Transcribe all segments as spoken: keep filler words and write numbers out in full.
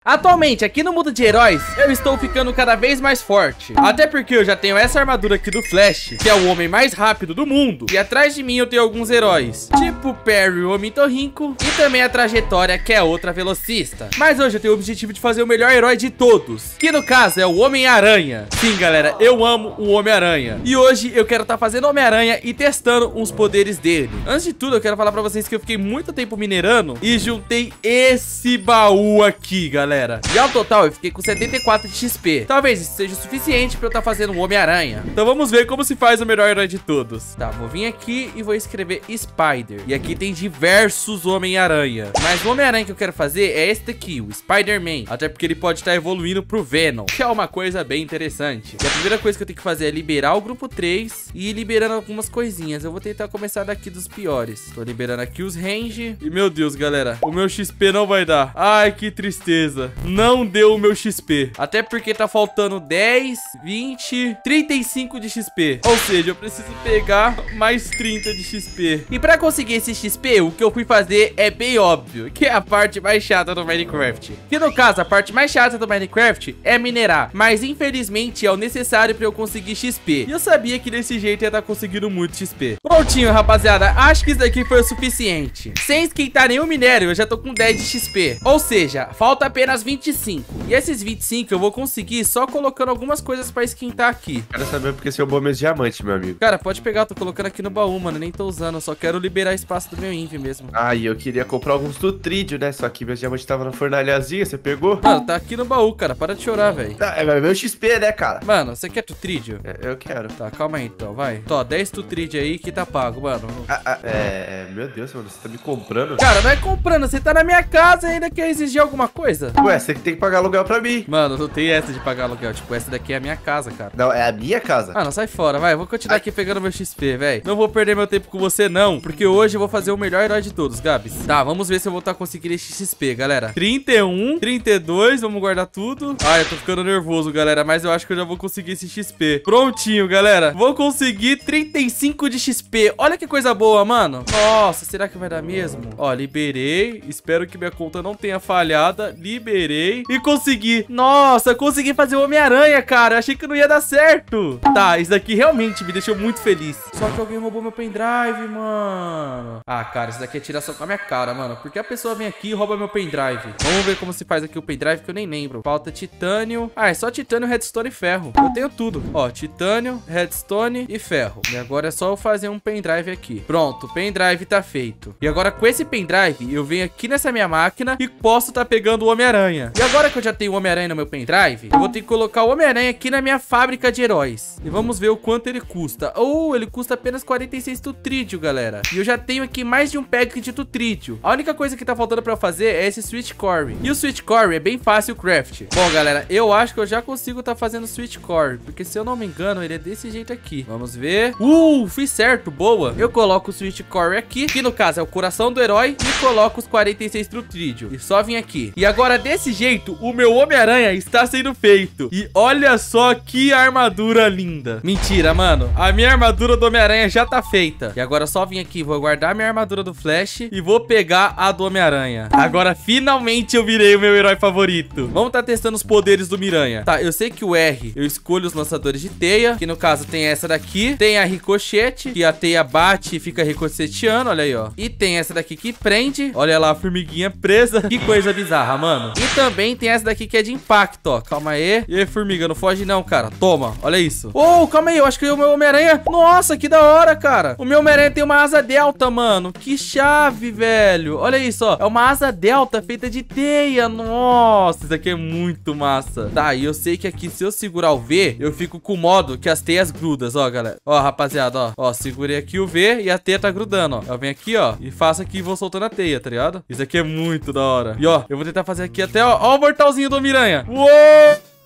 Atualmente, aqui no mundo de heróis, eu estou ficando cada vez mais forte. Até porque eu já tenho essa armadura aqui do Flash, que é o homem mais rápido do mundo. E atrás de mim eu tenho alguns heróis, tipo Perry, o Ornitorrinco, e também a Trajetória, que é outra velocista. Mas hoje eu tenho o objetivo de fazer o melhor herói de todos, que no caso é o Homem-Aranha. Sim, galera, eu amo o Homem-Aranha. E hoje eu quero estar tá fazendo Homem-Aranha e testando uns poderes dele. Antes de tudo, eu quero falar pra vocês que eu fiquei muito tempo minerando e juntei esse baú aqui, galera. E ao total eu fiquei com setenta e quatro de X P. Talvez isso seja o suficiente pra eu estar tá fazendo o Homem-Aranha. Então vamos ver como se faz o melhor herói de todos. Tá, vou vir aqui e vou escrever Spider. E aqui tem diversos Homem-Aranha. Mas o Homem-Aranha que eu quero fazer é esse daqui, o Spider-Man. Até porque ele pode estar tá evoluindo pro Venom, que é uma coisa bem interessante. E a primeira coisa que eu tenho que fazer é liberar o grupo três e ir liberando algumas coisinhas. Eu vou tentar começar daqui dos piores. Tô liberando aqui os range. E meu Deus, galera, o meu X P não vai dar. Ai, que tristeza. Não deu o meu X P. Até porque tá faltando dez, vinte, trinta e cinco de X P. Ou seja, eu preciso pegar mais trinta de X P. E pra conseguir esse X P, o que eu fui fazer é bem óbvio, que é a parte mais chata do Minecraft. Que no caso, a parte mais chata do Minecraft é minerar. Mas infelizmente é o necessário pra eu conseguir X P. E eu sabia que desse jeito ia estar conseguindo muito X P. Prontinho, rapaziada. Acho que isso daqui foi o suficiente. Sem esquentar nenhum minério, eu já tô com dez de X P. Ou seja, falta apenas vinte e cinco. E esses vinte e cinco eu vou conseguir só colocando algumas coisas pra esquentar aqui. Quero saber porque você roubou meus diamantes, meu amigo. Cara, pode pegar, eu tô colocando aqui no baú, mano. Nem tô usando, eu só quero liberar espaço do meu inv mesmo. Ah, e eu queria comprar alguns do trídio, né? Só que meus diamantes estavam na fornalhazinha, você pegou? Mano, tá aqui no baú, cara. Para de chorar, velho. Tá, é meu X P, né, cara? Mano, você quer tutrídio? É, eu quero. Tá, calma aí então, vai. Tó, dez tutrídio aí que tá pago, mano. Ah, ah, é, meu Deus, mano, você tá me comprando? Cara, não é comprando, você tá na minha casa e ainda quer exigir alguma coisa? Ué, você tem que pagar aluguel pra mim. Mano, não tem essa de pagar aluguel. Tipo, essa daqui é a minha casa, cara. Não, é a minha casa. Ah, não, sai fora, vai. Eu vou continuar Ai. aqui pegando meu X P, velho. Não vou perder meu tempo com você, não. Porque hoje eu vou fazer o melhor herói de todos, Gabs. Tá, vamos ver se eu vou estar conseguindo esse X P, galera. trinta e um, trinta e dois, vamos guardar tudo. Ai, eu tô ficando nervoso, galera. Mas eu acho que eu já vou conseguir esse X P. Prontinho, galera. Vou conseguir trinta e cinco de X P. Olha que coisa boa, mano. Nossa, será que vai dar mesmo? Ó, liberei. Espero que minha conta não tenha falhada. Liberei. E consegui. Nossa, consegui fazer o Homem-Aranha, cara. Achei que não ia dar certo. Tá, isso daqui realmente me deixou muito feliz. Só que alguém roubou meu pendrive, mano. Ah, cara, isso daqui é tiração com a minha cara, mano. Porque a pessoa vem aqui e rouba meu pendrive. Vamos ver como se faz aqui o pendrive, que eu nem lembro. Falta titânio. Ah, é só titânio, redstone e ferro. Eu tenho tudo. Ó, titânio, redstone e ferro. E agora é só eu fazer um pendrive aqui. Pronto, o pendrive tá feito. E agora com esse pendrive, eu venho aqui nessa minha máquina e posso tá pegando o Homem-Aranha. E agora que eu já tenho o Homem-Aranha no meu pendrive, eu vou ter que colocar o Homem-Aranha aqui na minha fábrica de heróis. E vamos ver o quanto ele custa. Oh, ele custa apenas quarenta e seis tutrídio, galera. E eu já tenho aqui mais de um pack de tutrídio. A única coisa que tá faltando pra eu fazer é esse Switch Core. E o Switch Core é bem fácil o craft. Bom, galera, eu acho que eu já consigo tá fazendo o Switch Core, porque se eu não me engano, ele é desse jeito aqui. Vamos ver. Uh, fiz certo, boa. Eu coloco o Switch Core aqui, que no caso é o coração do herói, e coloco os quarenta e seis tutrídio. E só vim aqui. E agora, desse jeito, o meu Homem-Aranha está sendo feito. E olha só que armadura linda. Mentira, mano. A minha armadura do Homem-Aranha já tá feita. E agora só vim aqui, vou guardar minha armadura do Flash e vou pegar a do Homem-Aranha. Agora, finalmente, eu virei o meu herói favorito. Vamos tá testando os poderes do Miranha. Tá, eu sei que o R, eu escolho os lançadores de teia, que no caso tem essa daqui. Tem a ricochete, que a teia bate e fica ricocheteando, olha aí, ó. E tem essa daqui que prende. Olha lá, a formiguinha presa. Que coisa bizarra, mano. E também tem essa daqui que é de impacto, ó. Calma aí. E aí, formiga, não foge não, cara. Toma, olha isso. Oh, calma aí, eu acho que o meu Homem-Aranha... Nossa, que da hora, cara. O meu Homem-Aranha tem uma asa delta, mano. Que chave, velho. Olha isso, ó. É uma asa delta feita de teia. Nossa, isso aqui é muito massa. Tá, e eu sei que aqui, se eu segurar o V, eu fico com o modo que as teias grudas, ó, galera. Ó, rapaziada, ó. Ó, segurei aqui o V e a teia tá grudando, ó. Eu venho aqui, ó, e faço aqui e vou soltando a teia, tá ligado? Isso aqui é muito da hora. E, ó, eu vou tentar fazer aqui até, ó. Ó o mortalzinho do Miranha. Uou!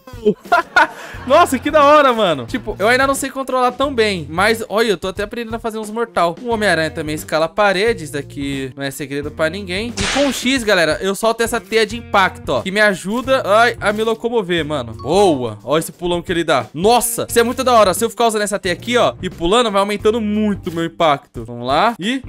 Nossa, que da hora, mano. Tipo, eu ainda não sei controlar tão bem, mas, olha, eu tô até aprendendo a fazer uns mortal. O Homem-Aranha também escala paredes, daqui não é segredo pra ninguém. E com o X, galera, eu solto essa teia de impacto, ó, que me ajuda ai, a me locomover, mano. Boa. Olha esse pulão que ele dá. Nossa, isso é muito da hora. Se eu ficar usando essa teia aqui, ó, e pulando, vai aumentando muito o meu impacto. Vamos lá. E,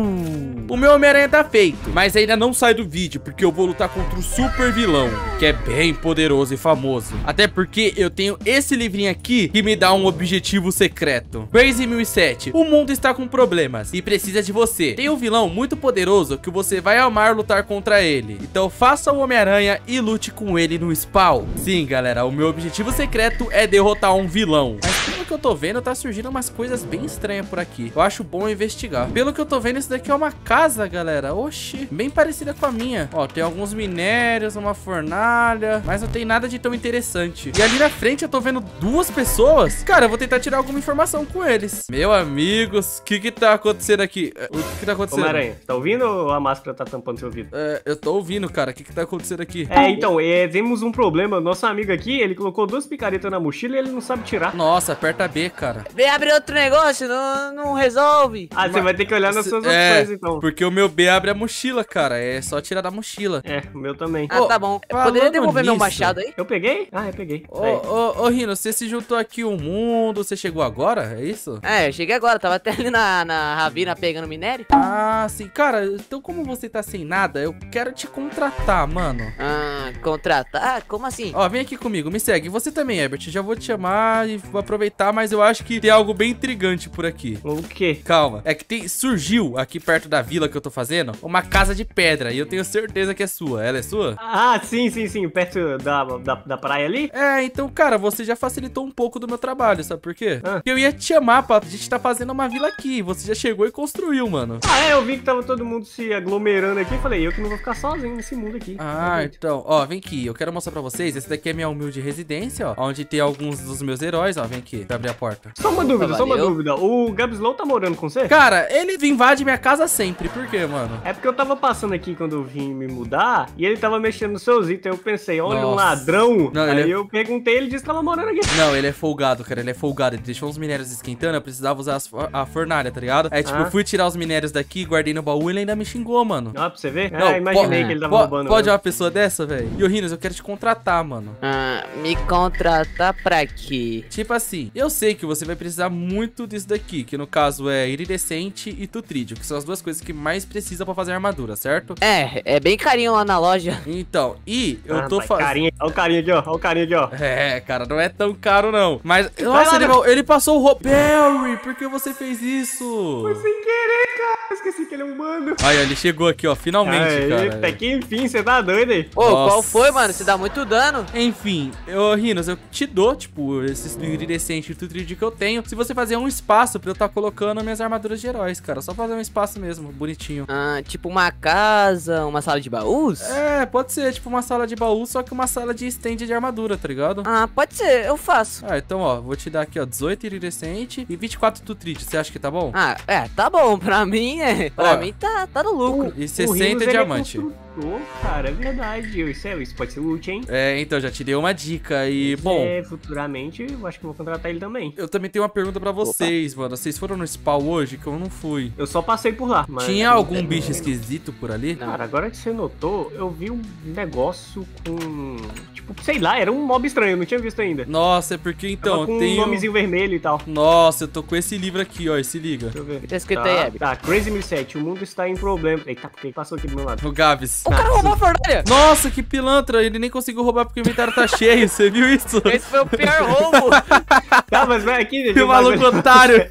uh, o meu Homem-Aranha tá feito, mas ainda não sai do vídeo, porque eu vou lutar contra o super vilão, que é bem poderoso e famoso. Até porque eu tenho esse livrinho aqui que me dá um objetivo secreto. Crazy mil e sete, o mundo está com problemas e precisa de você. Tem um vilão muito poderoso que você vai amar lutar contra ele. Então faça o Homem-Aranha e lute com ele no spawn. Sim, galera, o meu objetivo secreto é derrotar um vilão. Mas pelo que eu tô vendo, tá surgindo umas coisas bem estranhas por aqui. Eu acho bom investigar. Pelo que eu tô vendo, isso daqui é uma casa, galera. Oxi, bem parecida com a minha. Ó, tem alguns minérios, uma fornalha, mas não tem nada de tão interessante. E ali na frente eu tô vendo duas pessoas. Cara, eu vou tentar tirar alguma informação com eles. Meu amigos, o que que tá acontecendo aqui? O que que tá acontecendo? Homem-Aranha, tá ouvindo ou a máscara tá tampando seu ouvido? É, eu tô ouvindo, cara. O que que tá acontecendo aqui? É, então, é, temos um problema. Nosso amigo aqui, ele colocou duas picaretas na mochila e ele não sabe tirar. Nossa, aperta B, cara. Vem abrir outro negócio, não, não resolve. Ah, você vai ter que olhar nas suas É, opções, então. porque o meu B abre a mochila, cara. É só tirar da mochila. É, o meu também. Ah, Ô, tá bom. falando Poderia devolver meu nisso- machado aí? Eu peguei? Ah, eu peguei. Ô, Aí. ô, ô, Rino, você se juntou aqui o mundo, você chegou agora? É isso? É, eu cheguei agora, tava até ali na, na Ravina pegando minério. Ah, sim. Cara, então como você tá sem nada, eu quero te contratar, mano. Ah, contratar? Como assim? Ó, vem aqui comigo, me segue. Você também, Herbert. Já vou te chamar e vou aproveitar, mas eu acho que tem algo bem intrigante por aqui. O quê? Calma, é que tem, surgiu aqui perto da vila que eu tô fazendo uma casa de pedra e eu tenho certeza que é sua. Ela é sua? Ah, sim, sim, sim. Perto da, da, da praia ali? É, então, cara, você já facilitou um pouco do meu trabalho, sabe por quê? Ah. Porque eu ia te chamar pra gente tá fazendo uma vila aqui. Você já chegou e construiu, mano. Ah, é, eu vi que tava todo mundo se aglomerando aqui. Falei, eu que não vou ficar sozinho nesse mundo aqui. Ah, então, ó, vem aqui. Eu quero mostrar pra vocês. Esse daqui é minha humilde residência, ó. Onde tem alguns dos meus heróis, ó. Vem aqui, pra abrir a porta. Só uma dúvida, só uma valeu. dúvida. O Gabslow tá morando com você? Cara, ele invade minha casa sempre. Por quê, mano? É porque eu tava passando aqui quando eu vim me mudar e ele tava mexendo nos seus itens. Eu pensei, olha um Nossa. ladrão. Não, Aí ele é- eu perguntei, ele disse que tava morando aqui. Não, ele é folgado, cara. Ele é folgado. Ele deixou uns minérios esquentando. Eu precisava usar as for- a fornalha, tá ligado? Aí, tipo, Ah. eu fui tirar os minérios daqui, guardei no baú e ele ainda me xingou, mano. Ó, pra você ver? Não, ah, imaginei po- que ele tava po- roubando. Pode mesmo. uma pessoa dessa, velho? E o Rinos, eu quero te contratar, mano. Ah, me contratar pra quê? Tipo assim, eu sei que você vai precisar muito disso daqui, que no caso é iridescente e tutrídeo, que são as duas coisas que mais precisa pra fazer armadura, certo? É, é bem carinho lá na loja. Então, e eu Ah, tô pai, fazendo... carinha, olha o carinha aqui, ó. Olha o carinha aqui, ó. É, cara, não é tão caro não. Mas, lá, nossa, ele, né? ele passou o ro... Barry, por que você fez isso? Foi sem querer, cara. Eu esqueci que ele é humano. Aí, ó, ele chegou aqui, ó, finalmente, Aí, cara. até que enfim, você tá doido aí. Ô, qual Nossa. foi, mano? Você dá muito dano. Enfim, eu, Rinos, eu te dou, tipo, esses iridescente e tutrídeo que eu tenho, se você fazer um espaço pra eu estar colocando minhas armaduras de heróis, cara. Só fazer um espaço mesmo, bonitinho. Ah, tipo uma casa, uma sala de baús? É, pode ser, tipo uma sala de baú, só que uma sala de stand de armadura, tá ligado? Ah, pode ser, eu faço. Ah, então, ó, vou te dar aqui, ó, dezoito iridescente e vinte e quatro tutrídeo. Você acha que tá bom? Ah, é, tá bom. Pra mim, é. Pra Ó. mim tá, tá no lucro. E O sessenta Rinos, ele diamante. É construtor, cara, é verdade. Isso, é, isso pode ser útil, hein? É, então, já te dei uma dica e, bom... É, futuramente, eu acho que vou contratar ele também. Eu também tenho uma pergunta pra vocês, mano. Vocês foram no spawn hoje, que eu não fui. Eu só passei por lá. Mas... Tinha algum bicho esquisito por ali? Cara, agora que você notou, eu vi um negócio com... Tipo, sei lá, era um mob estranho, eu não tinha visto ainda. Nossa, é porque então, Tava com tem... um nomezinho vermelho e tal. Nossa, eu tô com esse livro aqui, ó, se liga. Deixa eu ver. O que tá escrito Tá, aí, Abby? tá, Crazy mil e sete, o mundo está em problema. Eita, por que passou aqui do meu lado? O Gabs. O cara roubou a fornalha! Nossa, que pilantra, ele nem conseguiu roubar porque o inventário tá cheio, você viu isso? Esse foi o pior roubo! Tá, mas vai aqui, deixa Que eu maluco otário.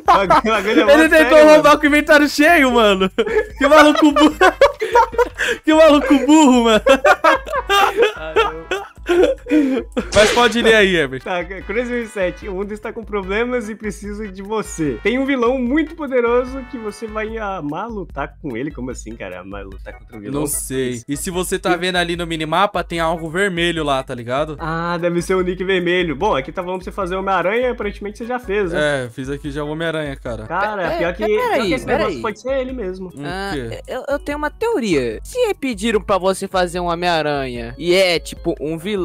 Ele tentou roubar com o inventário cheio, mano. Que maluco burro. Que maluco burro, mano. Mas pode ler aí, Herbert. Tá, Crazy mil e sete, o mundo está com problemas e precisa de você. Tem um vilão muito poderoso que você vai amar lutar com ele. Como assim, cara? Amar lutar contra um vilão? Não sei. E se você tá vendo ali no minimapa, tem algo vermelho lá, tá ligado? Ah, deve ser o nick vermelho. Bom, aqui tá falando pra você fazer Homem-Aranha, aparentemente você já fez, né? É, fiz aqui já o Homem-Aranha, cara. Cara, É, pior que, é, pior peraí, que esse peraí. negócio pode ser ele mesmo. Hum, Ah, quê? eu, eu tenho uma teoria. Se pediram pra você fazer um Homem-Aranha e é tipo um vilão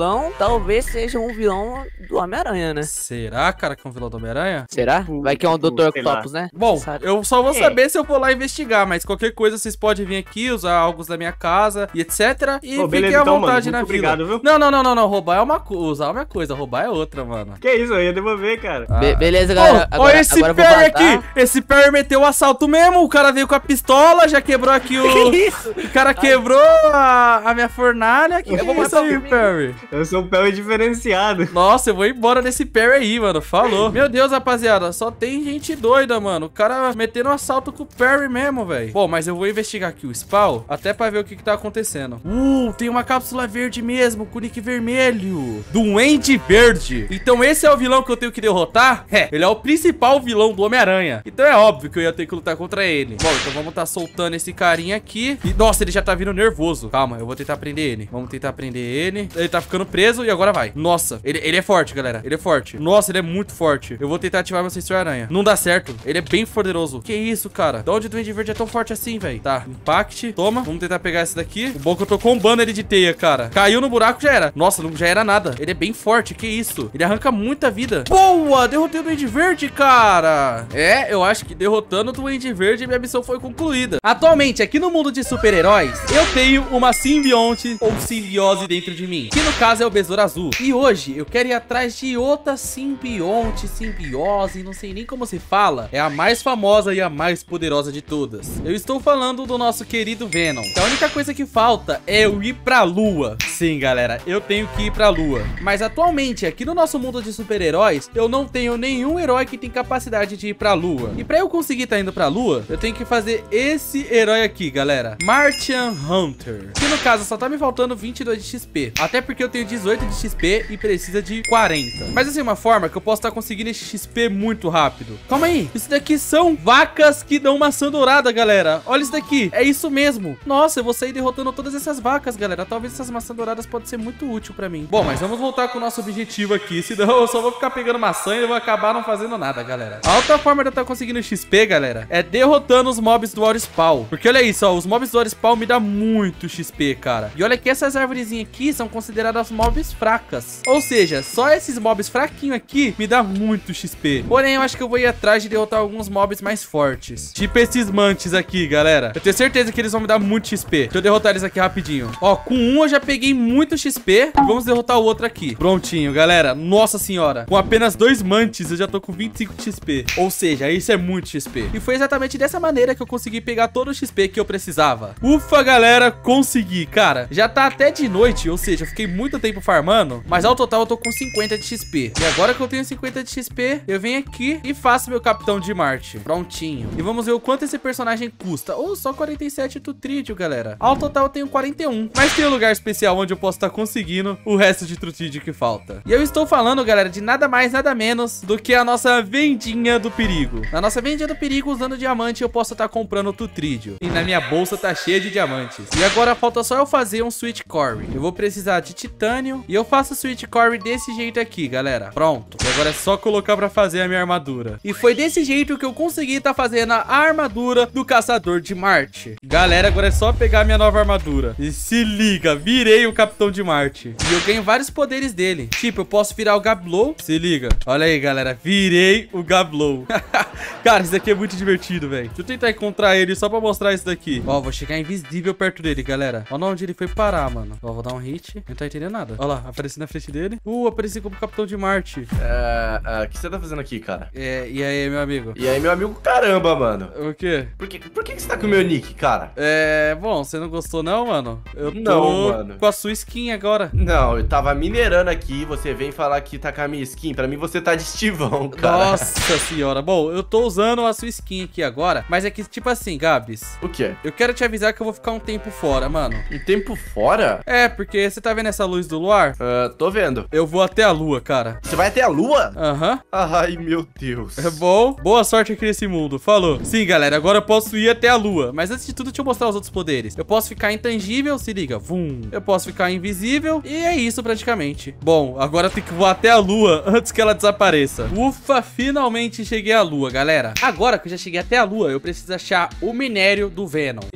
vilão talvez seja um vilão do Homem-Aranha, né? Será, cara, que é um vilão do Homem-Aranha? Será? Vai que é um doutor sei lá. Octopus, né? Bom, Sabe? eu só vou É. saber se eu for lá investigar, mas qualquer coisa vocês podem vir aqui, usar algo da minha casa e etcétera. E Pô, beleza, fiquem à então, vontade mano, na muito vila. obrigado, viu? Não, não, não, não, não. Roubar é uma coisa, usar é uma coisa, roubar é outra, mano. Que isso, eu ia devolver, cara. Be- beleza, Pô, galera. olha Agora, esse agora eu vou Perry vazar. aqui. Esse Perry meteu o assalto mesmo. O cara veio com a pistola, já quebrou aqui o... Que isso? O cara quebrou a, a minha fornalha. Que Eu vou que é isso matar aí, o Perry? Eu sou um pé diferenciado. Nossa, eu vou embora desse Perry aí, mano. Falou. Meu Deus, rapaziada. Só tem gente doida, mano. O cara metendo um assalto com o Perry mesmo, velho. Bom, mas eu vou investigar aqui o spawn, até pra ver o que que tá acontecendo. Uh, tem uma cápsula verde mesmo, com o nick vermelho. Duende Verde. Então esse é o vilão que eu tenho que derrotar? É, ele é o principal vilão do Homem-Aranha. Então é óbvio que eu ia ter que lutar contra ele. Bom, então vamos tá soltando esse carinha aqui. E, nossa, ele já tá vindo nervoso. Calma, eu vou tentar prender ele. Vamos tentar prender ele. Ele tá ficando preso e agora vai. Nossa, ele, ele é forte, galera. Ele é forte. Nossa, ele é muito forte. Eu vou tentar ativar meu sensor aranha. Não dá certo. Ele é bem poderoso. Que isso, cara? De onde o Duende Verde é tão forte assim, velho? Tá, Impact. Toma. Vamos tentar pegar esse daqui. O bom é que eu tô combando ele de teia, cara. Caiu no buraco, já era. Nossa, não já era nada. Ele é bem forte. Que isso? Ele arranca muita vida. Boa! Derrotei o Duende Verde, cara. É, eu acho que derrotando o Duende Verde, minha missão foi concluída. Atualmente, aqui no mundo de super-heróis, eu tenho uma simbionte ou simbiose dentro de mim, que no caso é o Besouro Azul. E hoje eu quero ir atrás de outra simbionte, simbiose, não sei nem como se fala. É a mais famosa e a mais poderosa de todas. Eu estou falando do nosso querido Venom. A única coisa que falta é eu ir pra lua. Sim, galera, eu tenho que ir pra lua. Mas atualmente, aqui no nosso mundo de super-heróis, eu não tenho nenhum herói que tem capacidade de ir pra lua. E pra eu conseguir estar indo pra lua, eu tenho que fazer esse herói aqui, galera. Martian Hunter. Que no caso só tá me faltando vinte e dois de X P. Até porque eu tenho dezoito de X P e precisa de quarenta. Mas assim, uma forma que eu posso estar conseguindo esse X P muito rápido. Calma aí. Isso daqui são vacas que dão maçã dourada, galera. Olha isso daqui. É isso mesmo. Nossa, eu vou sair derrotando todas essas vacas, galera. Talvez essas maçãs douradas podem ser muito útil pra mim. Bom, mas vamos voltar com o nosso objetivo aqui. Senão eu só vou ficar pegando maçã e eu vou acabar não fazendo nada, galera. A outra forma de eu estar conseguindo X P, galera, é derrotando os mobs do Aurispawn. Porque olha isso, ó. Os mobs do Aurispawn me dão muito X P, cara. E olha que essas árvorezinhas aqui são consideradas mobs fracas. Ou seja, só esses mobs fraquinhos aqui me dá muito X P. Porém, eu acho que eu vou ir atrás de derrotar alguns mobs mais fortes. Tipo esses mantes aqui, galera. Eu tenho certeza que eles vão me dar muito X P. Deixa eu derrotar eles aqui rapidinho. Ó, com um eu já peguei muito X P. E vamos derrotar o outro aqui. Prontinho, galera. Nossa senhora. Com apenas dois mantes, eu já tô com vinte e cinco de X P. Ou seja, isso é muito X P. E foi exatamente dessa maneira que eu consegui pegar todo o X P que eu precisava. Ufa, galera, consegui. Cara, já tá até de noite, ou seja, eu fiquei muito tempo farmando, mas ao total eu tô com cinquenta de X P. E agora que eu tenho cinquenta de X P, eu venho aqui e faço meu Capitão de Marte. Prontinho. E vamos ver o quanto esse personagem custa. Oh, só quarenta e sete Trutrídeo, galera. Ao total eu tenho quarenta e um. Mas tem um lugar especial onde eu posso estar conseguindo o resto de Trutrídeo que falta. E eu estou falando, galera, de nada mais, nada menos do que a nossa vendinha do perigo. Na nossa vendinha do perigo, usando diamante, eu posso estar comprando Trutrídeo. E na minha bolsa tá cheia de diamantes. E agora falta só eu fazer um Sweet Core. Eu vou precisar de titânio e eu faço o Sweet Core desse jeito aqui, galera. Pronto. E agora é só colocar pra fazer a minha armadura. E foi desse jeito que eu consegui estar fazendo a armadura do Caçador de Marte. Galera, agora é só pegar a minha nova armadura. E se liga, virei o Capitão de Marte. E eu ganho vários poderes dele. Tipo, eu posso virar o Gablow. Se liga. Olha aí, galera. Virei o Gablow. Cara, isso daqui é muito divertido, velho. Deixa eu tentar encontrar ele só pra mostrar isso daqui. Ó, vou chegar invisível perto dele, galera. Olha onde ele foi parar, mano. Ó, vou dar um hit. Não tá entendendo nada. Olha lá, apareci na frente dele. Uh, apareci como Capitão de Marte. É, é, o que você tá fazendo aqui, cara? É, e aí, meu amigo? E aí, meu amigo, caramba, mano. O quê? Por que, por que que você tá com o meu nick, cara? É, bom, você não gostou não, mano? Eu tô Não, mano. com a sua skin agora. Não, eu tava minerando aqui, você vem falar que tá com a minha skin. Pra mim, você tá de estivão, cara. Nossa senhora. Bom, eu tô usando a sua skin aqui agora, mas é que, tipo assim, Gabs, O quê? eu quero te avisar que eu vou ficar um tempo fora, mano. Um tempo fora? É, porque você tá vendo essa luz do luar? Ah, tô vendo. Eu vou até a lua, cara. Você vai até a lua? Aham. Ai, meu Deus. É bom. Boa sorte aqui nesse mundo. Falou. Sim, galera, agora eu posso ir até a lua. Mas antes de tudo, deixa eu mostrar os outros poderes. Eu posso ficar intangível, se liga. Vum. Eu posso ficar invisível. E é isso, praticamente. Bom, agora eu tenho que voar até a lua antes que ela desapareça. Ufa, finalmente cheguei à lua, galera. Agora que eu já cheguei até a lua, eu preciso achar o minério do Venom. E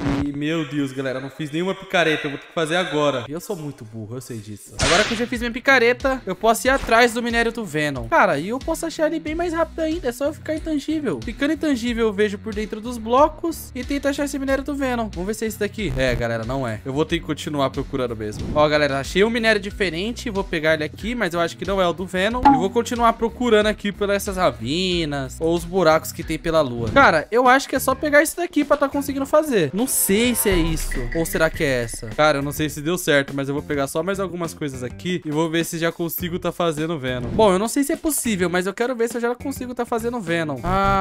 Meu Deus, galera, não fiz nenhuma picareta. Eu vou ter que fazer agora. Eu sou muito burro, eu sei disso. Agora que eu já fiz minha picareta, eu posso ir atrás do minério do Venom. Cara, e eu posso achar ele bem mais rápido ainda. É só eu ficar intangível. Ficando intangível, eu vejo por dentro dos blocos e tento achar esse minério do Venom. Vamos ver se é esse daqui. É, galera, não é. Eu vou ter que continuar procurando mesmo. Ó, galera, achei um minério diferente. Vou pegar ele aqui, mas eu acho que não é o do Venom. E vou continuar procurando aqui pelas essas ravinas ou os buracos que tem pela lua. Cara, eu acho que é só pegar isso daqui pra tá conseguindo fazer. Não sei se é isso. Ou será que é essa? Cara, eu não sei se deu certo, mas eu vou pegar só mais algumas coisas aqui e vou ver se já consigo tá fazendo Venom. Bom, eu não sei se é possível, mas eu quero ver se eu já consigo tá fazendo Venom.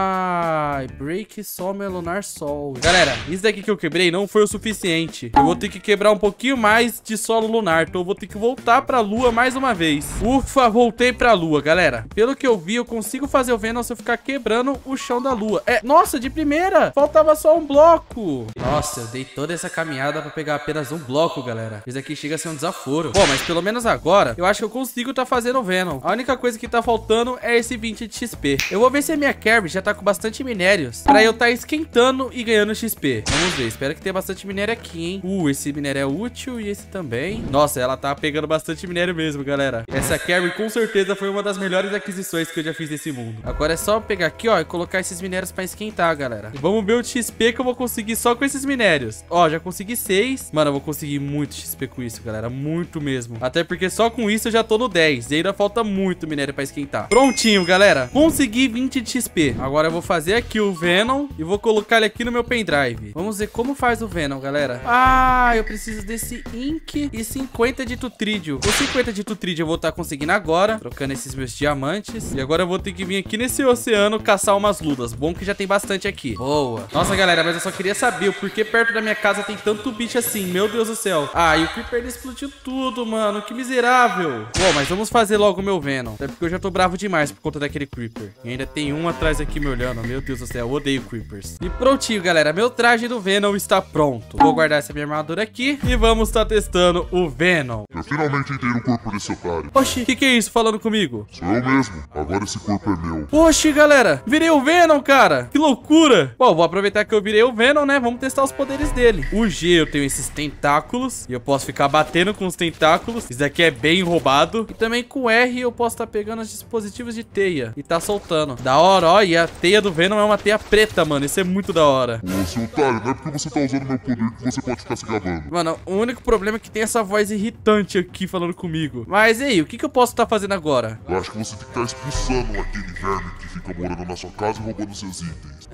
Ai, Break Sol Melunar Sol. Galera, isso daqui que eu quebrei não foi o suficiente. Eu vou ter que quebrar um pouquinho mais de solo lunar. Então eu vou ter que voltar pra lua mais uma vez. Ufa, voltei pra lua, galera. Pelo que eu vi, eu consigo fazer o Venom se eu ficar quebrando o chão da lua. É, nossa, de primeira. Faltava só um bloco. Nossa, eu dei toda essa caminhada pra pegar apenas um bloco, galera. Isso aqui chega a ser um desaforo. Bom, mas pelo menos agora, eu acho que eu consigo tá fazendo o Venom. A única coisa que tá faltando é esse vinte de X P. Eu vou ver se a minha Carry já tá com bastante minérios pra eu tá esquentando e ganhando X P. Vamos ver, espero que tenha bastante minério aqui, hein. Uh, esse minério é útil e esse também. Nossa, ela tá pegando bastante minério mesmo, galera. Essa Carry com certeza foi uma das melhores aquisições que eu já fiz nesse mundo. Agora é só pegar aqui, ó, e colocar esses minérios pra esquentar, galera. E vamos ver o X P que eu vou conseguir só com esses minérios. Ó, já consegui seis. Mano, eu vou conseguir muito X P com isso, galera. Muito mesmo. Até porque só com isso eu já tô no dez. E ainda falta muito minério pra esquentar. Prontinho, galera. Consegui vinte de X P. Agora eu vou fazer aqui o Venom e vou colocar ele aqui no meu pendrive. Vamos ver como faz o Venom, galera. Ah, eu preciso desse Ink e cinquenta de Tutrídio. O cinquenta de Tutrídio eu vou estar conseguindo agora, trocando esses meus diamantes. E agora eu vou ter que vir aqui nesse oceano caçar umas ludas. Bom que já tem bastante aqui. Boa. Nossa, galera, mas eu só queria saber o porquê perto da minha casa tem tanto bicho assim. Meu Deus do céu. Ah, e o Creeper ele explodiu tudo, mano. Que miserável. Bom, mas vamos fazer logo o meu Venom. Até porque eu já tô bravo demais por conta daquele Creeper. E ainda tem um atrás aqui me olhando. Meu Deus do céu, eu odeio Creepers. E prontinho, galera. Meu traje do Venom está pronto. Vou guardar essa minha armadura aqui e vamos estar testando o Venom. Eu finalmente entrei no corpo desse otário. Oxi, o que, que é isso falando comigo? Sou eu mesmo. Agora esse corpo é meu. Oxi, galera. Virei o Venom, cara. Que loucura. Bom, vou aproveitar que eu virei o Venom, né? Vamos testar os poderes dele. O G, eu tenho esses tentáculos. E eu posso ficar batendo com os tentáculos. Isso daqui é bem roubado. E também com o R eu posso estar pegando os dispositivos de teia. E tá soltando. Da hora, ó. E a teia do Venom é uma teia preta, mano. Isso é muito da hora. Ô, seu otário, não é porque você tá usando meu poder que você pode ficar se gabando. Mano, o único problema é que tem essa voz irritante aqui falando comigo. Mas e aí, o que, que eu posso estar fazendo agora? Eu acho que você tem que estar expulsando aquele verme que fica morando na sua casa e roubando seus itens.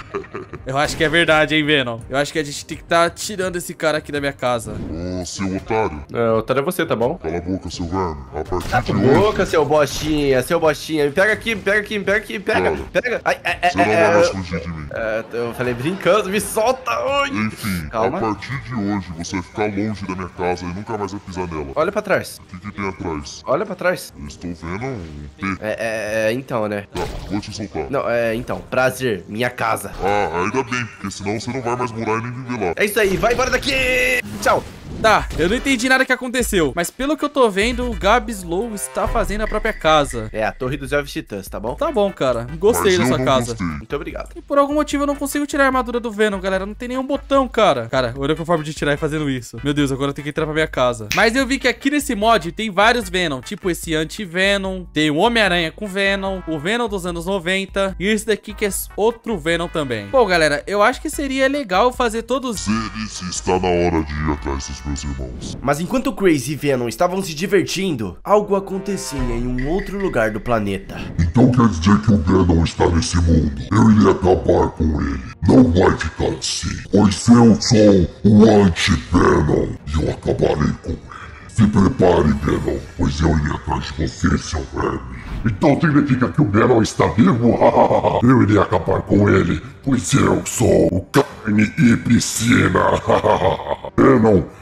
Eu acho que é verdade, hein, Venom? Eu acho que a gente tem que estar tirando esse cara aqui da minha casa. Ô, seu otário. É, o otário é você, tá bom? Cala a boca, seu verme. A partir Cala de a hoje... boca, seu bostinha, seu bostinha. Me pega aqui, me pega aqui, me pega aqui, me pega, Claro. pega. Ai, ai, ai, Você não ai, vai mais ai, fugir de mim. é, eu falei brincando, me solta. Ai. Enfim, Calma. a partir de hoje você vai ficar longe da minha casa e nunca mais vai pisar nela. Olha pra trás, O que, que tem atrás? olha pra trás. Eu estou vendo um P. É, é, é, então, né? Tá, vou te soltar. Não, é, então, prazer, minha casa. Ah, ainda bem, porque senão você não vai mais morar e nem viver lá. É isso aí, vai embora daqui! Tchau! Tá, eu não entendi nada que aconteceu. Mas pelo que eu tô vendo, o Gabslow está fazendo a própria casa. É a Torre dos Elves Titãs, tá bom? Tá bom, cara. Gostei Mas da eu sua não casa. gostei. Muito obrigado. E por algum motivo eu não consigo tirar a armadura do Venom, galera. Não tem nenhum botão, cara. Cara, olha a forma de tirar e fazendo isso. Meu Deus, agora eu tenho que entrar pra minha casa. Mas eu vi que aqui nesse mod tem vários Venom. Tipo esse anti-Venom. Tem o Homem-Aranha com Venom. O Venom dos anos noventa. E esse daqui que é outro Venom também. Bom, galera, eu acho que seria legal fazer todos... Serice, está na hora de ir atrás dos meus irmãos. Mas enquanto Crazy e Venom estavam se divertindo, algo acontecia em um outro lugar do planeta. Então quer dizer que o Venom está nesse mundo. Eu irei acabar com ele. Não vai ficar assim, pois eu sou o anti-Venom e eu acabarei com ele. Se prepare, Venom, pois eu irei atrás de você, seu verme. Então significa que o Venom está vivo? Eu irei acabar com ele, pois eu sou o carne e piscina. Venom,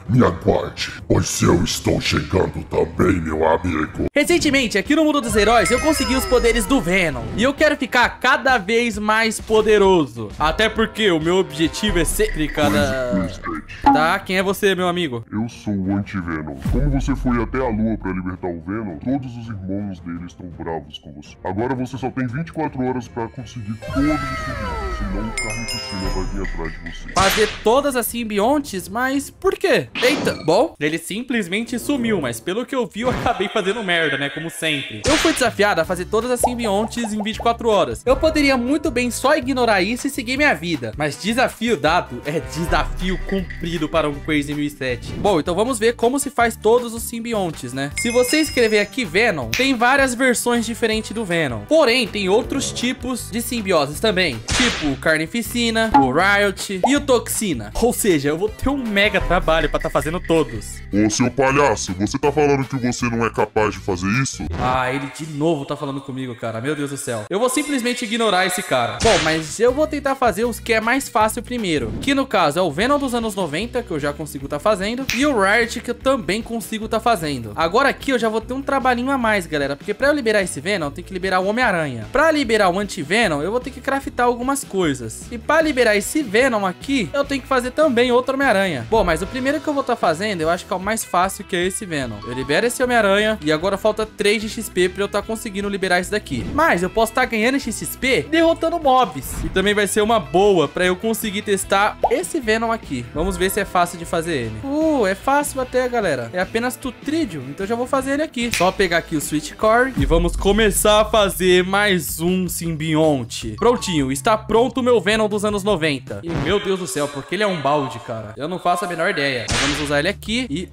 Me aguarde, pois eu estou chegando também, meu amigo. Recentemente, aqui no mundo dos heróis, eu consegui os poderes do Venom. E eu quero ficar cada vez mais poderoso. Até porque o meu objetivo é sempre cada... Tá, quem é você, meu amigo? Eu sou o Anti-Venom. Como você foi até a lua pra libertar o Venom, todos os irmãos dele estão bravos com você. Agora você só tem vinte e quatro horas pra conseguir todos os simbiontes, senão o Carnificina vai vir atrás de você. Fazer todas as simbiontes? Mas por quê? Eita, bom, ele simplesmente sumiu, mas pelo que eu vi, eu acabei fazendo merda, né, como sempre. Eu fui desafiado a fazer todas as simbiontes em vinte e quatro horas. Eu poderia muito bem só ignorar isso e seguir minha vida, mas desafio dado é desafio cumprido para um Crazy mil e sete. Bom, então vamos ver como se faz todos os simbiontes, né? Se você escrever aqui Venom, tem várias versões diferentes do Venom. Porém, tem outros tipos de simbioses também, tipo o Carnificina, o Riot e o Toxina. Ou seja, eu vou ter um mega trabalho pra tá fazendo todos. Ô, seu palhaço, você tá falando que você não é capaz de fazer isso? Ah, ele de novo tá falando comigo, cara. Meu Deus do céu. Eu vou simplesmente ignorar esse cara. Bom, mas eu vou tentar fazer os que é mais fácil primeiro. Que no caso é o Venom dos anos noventa, que eu já consigo tá fazendo. E o Riot, que eu também consigo tá fazendo. Agora aqui eu já vou ter um trabalhinho a mais, galera. Porque pra eu liberar esse Venom, eu tenho que liberar o Homem-Aranha. Pra liberar o Anti-Venom, eu vou ter que craftar algumas coisas. E pra liberar esse Venom aqui, eu tenho que fazer também outro Homem-Aranha. Bom, mas o primeiro que eu vou tá fazendo, eu acho que é o mais fácil, que é esse Venom. Eu libero esse Homem-Aranha e agora falta três de X P pra eu tá conseguindo liberar esse daqui. Mas eu posso tá ganhando esse X P derrotando mobs. E também vai ser uma boa pra eu conseguir testar esse Venom aqui. Vamos ver se é fácil de fazer ele. Uh, é fácil até, galera. É apenas Tutrídio, então eu já vou fazer ele aqui. Só pegar aqui o Switch Core e vamos começar a fazer mais um simbionte. Prontinho, está pronto o meu Venom dos anos noventa. E meu Deus do céu, porque ele é um balde, cara. Eu não faço a menor ideia. Mas vamos usar ele aqui e...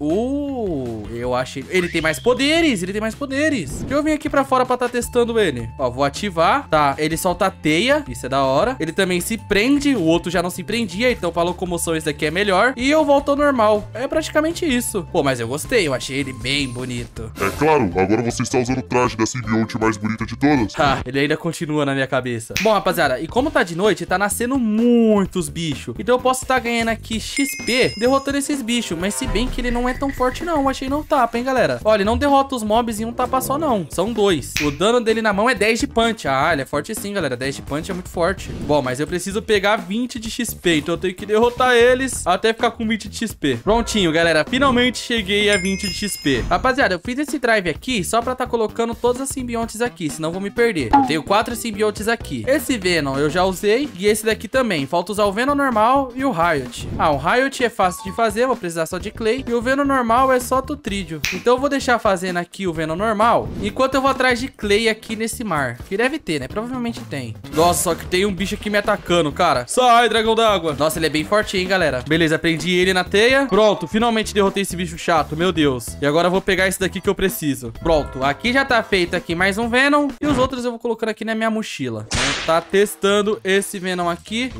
Uh, eu achei... Ele tem mais poderes, ele tem mais poderes. Eu vim aqui pra fora pra tá testando ele. Ó, vou ativar. Tá, ele solta teia, isso é da hora. Ele também se prende, o outro já não se prendia, então pra locomoção esse daqui é melhor. E eu volto ao normal. É praticamente isso. Pô, mas eu gostei, eu achei ele bem bonito. É claro, agora você está usando o traje da simbionte mais bonita de todas. Ah, ele ainda continua na minha cabeça. Bom, rapaziada, e como tá de noite, tá nascendo muitos bichos. Então eu posso estar tá ganhando aqui X P derrotando esses bichos. Mas se bem que ele não é tão forte não, eu achei no tapa, hein, galera. Olha, ele não derrota os mobs em um tapa só não, são dois. O dano dele na mão é dez de punch. Ah, ele é forte sim, galera, dez de punch é muito forte. Bom, mas eu preciso pegar vinte de X P, então eu tenho que derrotar eles até ficar com vinte de X P. Prontinho, galera, finalmente cheguei a vinte de X P. Rapaziada, eu fiz esse drive aqui só pra tá colocando todas as simbiontes aqui, senão eu vou me perder. Eu tenho quatro simbiontes aqui. Esse Venom eu já usei e esse daqui também. Falta usar o Venom normal e o Riot. Ah, o Riot é fácil de fazer, vou precisar só de Clay. E o Venom normal é só Tutrídio. Então eu vou deixar fazendo aqui o Venom normal, enquanto eu vou atrás de Clay aqui nesse mar. Que deve ter, né? Provavelmente tem. Nossa, só que tem um bicho aqui me atacando, cara. Sai, dragão d'água. Nossa, ele é bem fortinho, hein, galera. Beleza, prendi ele na teia. Pronto, finalmente derrotei esse bicho chato, meu Deus. E agora eu vou pegar esse daqui que eu preciso. Pronto, aqui já tá feito aqui mais um Venom. E os outros eu vou colocando aqui na minha mochila. Vamos tá testando esse Venom aqui.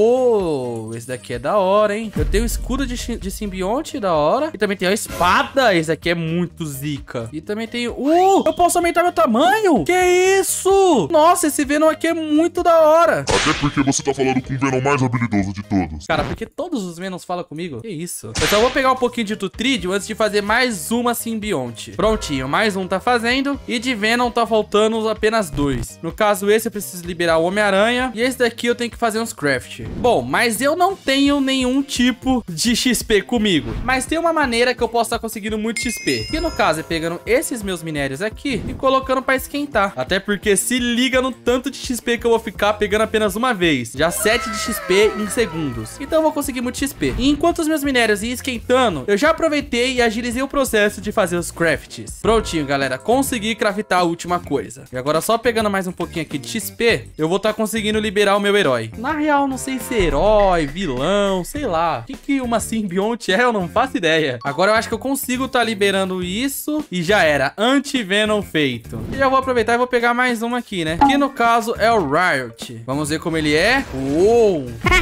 Uou, esse daqui é da hora, hein? Eu tenho escudo de, de simbionte, da hora. E também tem a espada. Esse aqui é muito zica. E também tem... Uh, eu posso aumentar meu tamanho? Que isso? Nossa, esse Venom aqui é muito da hora. Até porque você tá falando com o Venom mais habilidoso de todos. Cara, porque todos os Venoms falam comigo? Que isso? Eu só vou pegar um pouquinho de Tutrídio antes de fazer mais uma simbionte. Prontinho, mais um tá fazendo. E de Venom tá faltando apenas dois. No caso, esse eu preciso liberar o Homem-Aranha. E esse daqui eu tenho que fazer uns craft. Bom, mas eu não tenho nenhum tipo de X P comigo. Mas tem uma maneira que eu posso estar conseguindo muito X P. Que no caso é pegando esses meus minérios aqui e colocando pra esquentar. Até porque se liga no tanto de X P que eu vou ficar pegando apenas uma vez. Já sete de X P em segundos. Então eu vou conseguir muito X P. E enquanto os meus minérios iam esquentando, eu já aproveitei e agilizei o processo de fazer os crafts. Prontinho, galera. Consegui craftar a última coisa. E agora só pegando mais um pouquinho aqui de X P, eu vou estar conseguindo liberar o meu herói. Na real, não sei se herói, vilão, sei lá. O que que uma simbionte é? Eu não faço ideia. Agora eu acho que eu consigo estar liberando isso e já era. Anti-Venom feito. E já vou aproveitar e vou pegar mais uma aqui, né? Que no caso é o Riot. Vamos ver como ele é. Uou!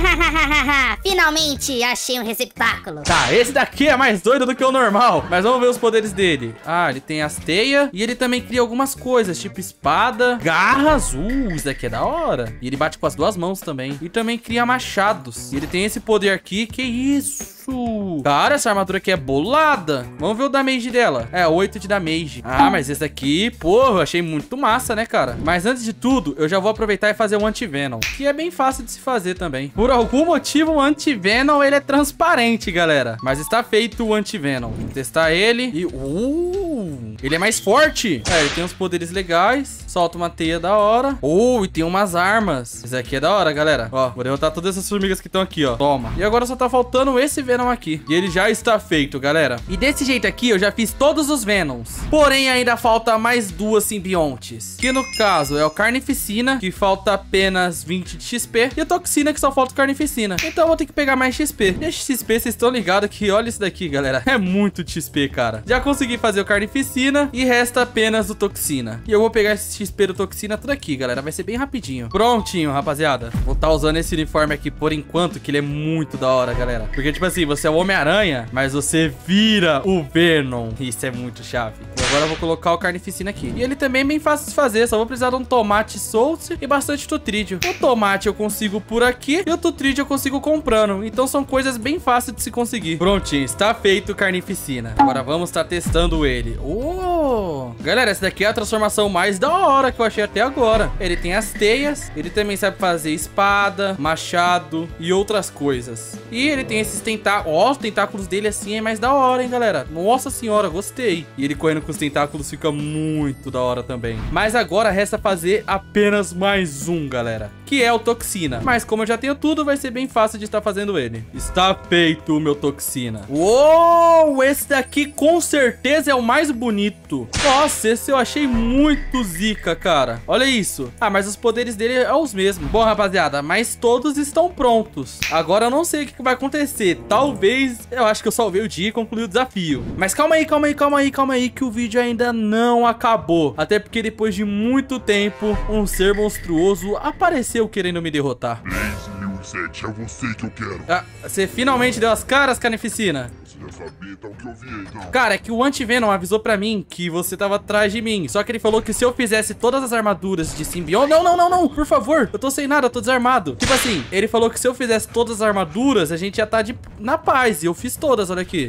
Finalmente achei um receptáculo. Tá, esse daqui é mais doido do que o normal. Mas vamos ver os poderes dele. Ah, ele tem as teias. E ele também cria algumas coisas, tipo espada, garras. Uh, isso daqui é da hora. E ele bate com as duas mãos também. E também cria machados. E ele tem esse poder aqui. Que isso? Cara, essa armadura aqui é bolada. Vamos ver o damage dela. É, oito de damage. Ah, mas esse daqui, porra, eu achei muito massa, né, cara? Mas antes de tudo, eu já vou aproveitar e fazer um anti-venom, que é bem fácil de se fazer também. Por algum motivo, o anti-venom, ele é transparente, galera. Mas está feito o anti-venom. Vamos testar ele. E, uh, ele é mais forte. É, ele tem uns poderes legais. Solta uma teia da hora. Oh, e tem umas armas. Esse aqui é da hora, galera. Ó, vou derrotar todas essas formigas que estão aqui, ó. Toma. E agora só tá faltando esse venom aqui. E ele já está feito, galera. E desse jeito aqui, eu já fiz todos os venoms. Porém, ainda falta mais duas simbiontes. Que no caso é o Carnificina, que falta apenas vinte de X P. E a Toxina, que só falta o Carnificina. Então eu vou ter que pegar mais X P. E esse X P, vocês estão ligados que olha isso daqui, galera. É muito X P, cara. Já consegui fazer o Carnificina e resta apenas o Toxina. E eu vou pegar esse X P do Toxina tudo aqui, galera. Vai ser bem rapidinho. Prontinho, rapaziada. Vou estar usando esse uniforme aqui por enquanto, que ele é muito da hora, galera. Porque, tipo assim, você é o Homem-Aranha, mas você vira o Venom. Isso é muito chave. E agora eu vou colocar o Carnificina aqui. E ele também é bem fácil de fazer. Só vou precisar de um tomate solto e bastante tutrídeo. O tomate eu consigo por aqui e o tutrídeo eu consigo comprando. Então são coisas bem fáceis de se conseguir. Prontinho, está feito o Carnificina. Agora vamos estar testando ele. Oh! Galera, essa daqui é a transformação mais da hora que eu achei até agora. Ele tem as teias. Ele também sabe fazer espada, machado e outras coisas. E ele tem esses tentáculos. Ó, os tentáculos dele assim é mais da hora, hein, galera? Nossa senhora, gostei. E ele correndo com os tentáculos fica muito da hora também. Mas agora resta fazer apenas mais um, galera, que é o Toxina. Mas como eu já tenho tudo, vai ser bem fácil de estar fazendo ele. Está feito o meu Toxina. Uou, esse daqui com certeza é o mais bonito. Nossa, esse eu achei muito zica, cara. Olha isso. Ah, mas os poderes dele é os mesmos. Bom, rapaziada, mas todos estão prontos. Agora eu não sei o que vai acontecer. Talvez, eu acho que eu salvei o dia e concluí o desafio. Mas calma aí, calma aí, calma aí, calma aí, que o vídeo ainda não acabou. Até porque depois de muito tempo, um ser monstruoso apareceu querendo me derrotar. três mil e sete, é você que eu quero. Ah, você finalmente deu as caras, Carnificina? Você já sabia, então, que eu vi, então. Cara, é que o Anti-Venom avisou pra mim que você tava atrás de mim. Só que ele falou que se eu fizesse todas as armaduras de simbionte... Não, não, não, não, por favor. Eu tô sem nada, eu tô desarmado. Tipo assim, ele falou que se eu fizesse todas as armaduras, a gente ia estar de... na paz. E eu fiz todas, olha aqui.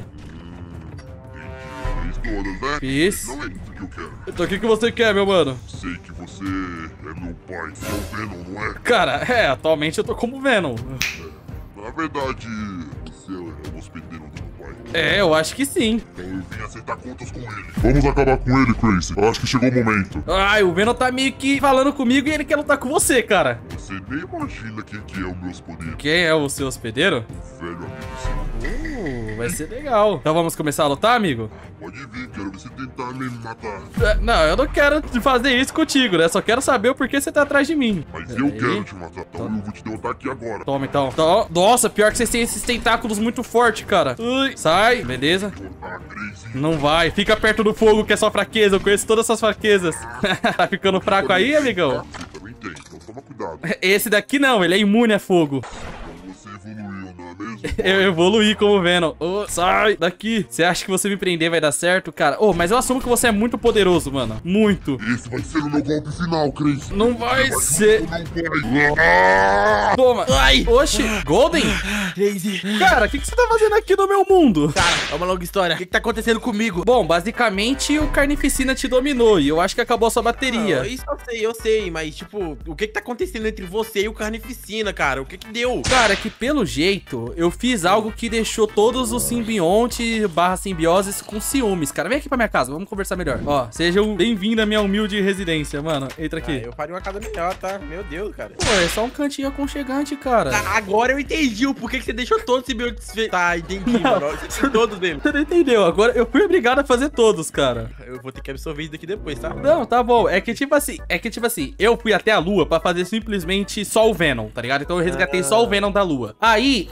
Fez todas, né? Fiz. Não é isso que eu quero. Então o que, que você quer, meu mano? Sei que você é meu pai, você é o Venom, não é? Cara, é, atualmente eu tô como Venom. Na verdade, você é o hospedeiro do meu pai. É, eu acho que sim. Então eu vim aceitar contas com ele. Vamos acabar com ele, Crazy. Eu acho que chegou o momento. Ai, o Venom tá meio que falando comigo e ele quer lutar com você, cara. Você nem imagina quem que é o meu hospedeiro. Quem é o seu hospedeiro? O velho amigo seu. Uh, vai ser legal. Então vamos começar a lutar, amigo? Pode vir, quero ver você tentar me matar. É, não, eu não quero fazer isso contigo, né? Só quero saber o porquê você tá atrás de mim. Mas eu quero te matar, então eu vou te derrotar aqui agora. Toma, então. Tó- Nossa, pior que vocês têm esses tentáculos muito fortes, cara. Ui, sai, beleza. Derrotar, Crazy. Não vai, fica perto do fogo que é só fraqueza. Eu conheço todas essas fraquezas. Tá ficando fraco aí, amigão? Você também tem, então toma cuidado. Esse daqui não, ele é imune a fogo. Então você evoluiu, não é mesmo? Eu evoluí como Venom. Oh, sai daqui. Você acha que você me prender vai dar certo, cara? Oh, mas eu assumo que você é muito poderoso, mano. Muito. Esse vai ser o meu golpe final, Crazy. Não vai ser. Meu pai. Ah! Toma. Ai. Oxi. Golden? Crazy. Cara, o que, que você tá fazendo aqui no meu mundo? Cara, é uma longa história. O que, que tá acontecendo comigo? Bom, basicamente o Carnificina te dominou e eu acho que acabou a sua Não, bateria. isso eu sei, eu sei, mas tipo, o que que tá acontecendo entre você e o Carnificina, cara? O que que deu? Cara, que pelo jeito eu fiz algo que deixou todos os simbiontes barra simbioses com ciúmes, cara. Vem aqui pra minha casa, vamos conversar melhor. Ó, sejam bem-vindos à minha humilde residência, mano. Entra Ah, aqui. eu faria uma casa melhor, tá? Meu Deus, cara. Pô, é só um cantinho aconchegante, cara. Tá, agora eu entendi o porquê que você deixou todos os simbiontes fe... Tá, entendi, mano. Você tem todos deles. Você não entendeu? Agora eu fui obrigado a fazer todos, cara. Eu vou ter que absorver isso daqui depois, tá? Não, tá bom. É que tipo assim, é que tipo assim, eu fui até a lua pra fazer simplesmente só o Venom, tá ligado? Então eu resgatei só o Venom da lua. Aí, esse meu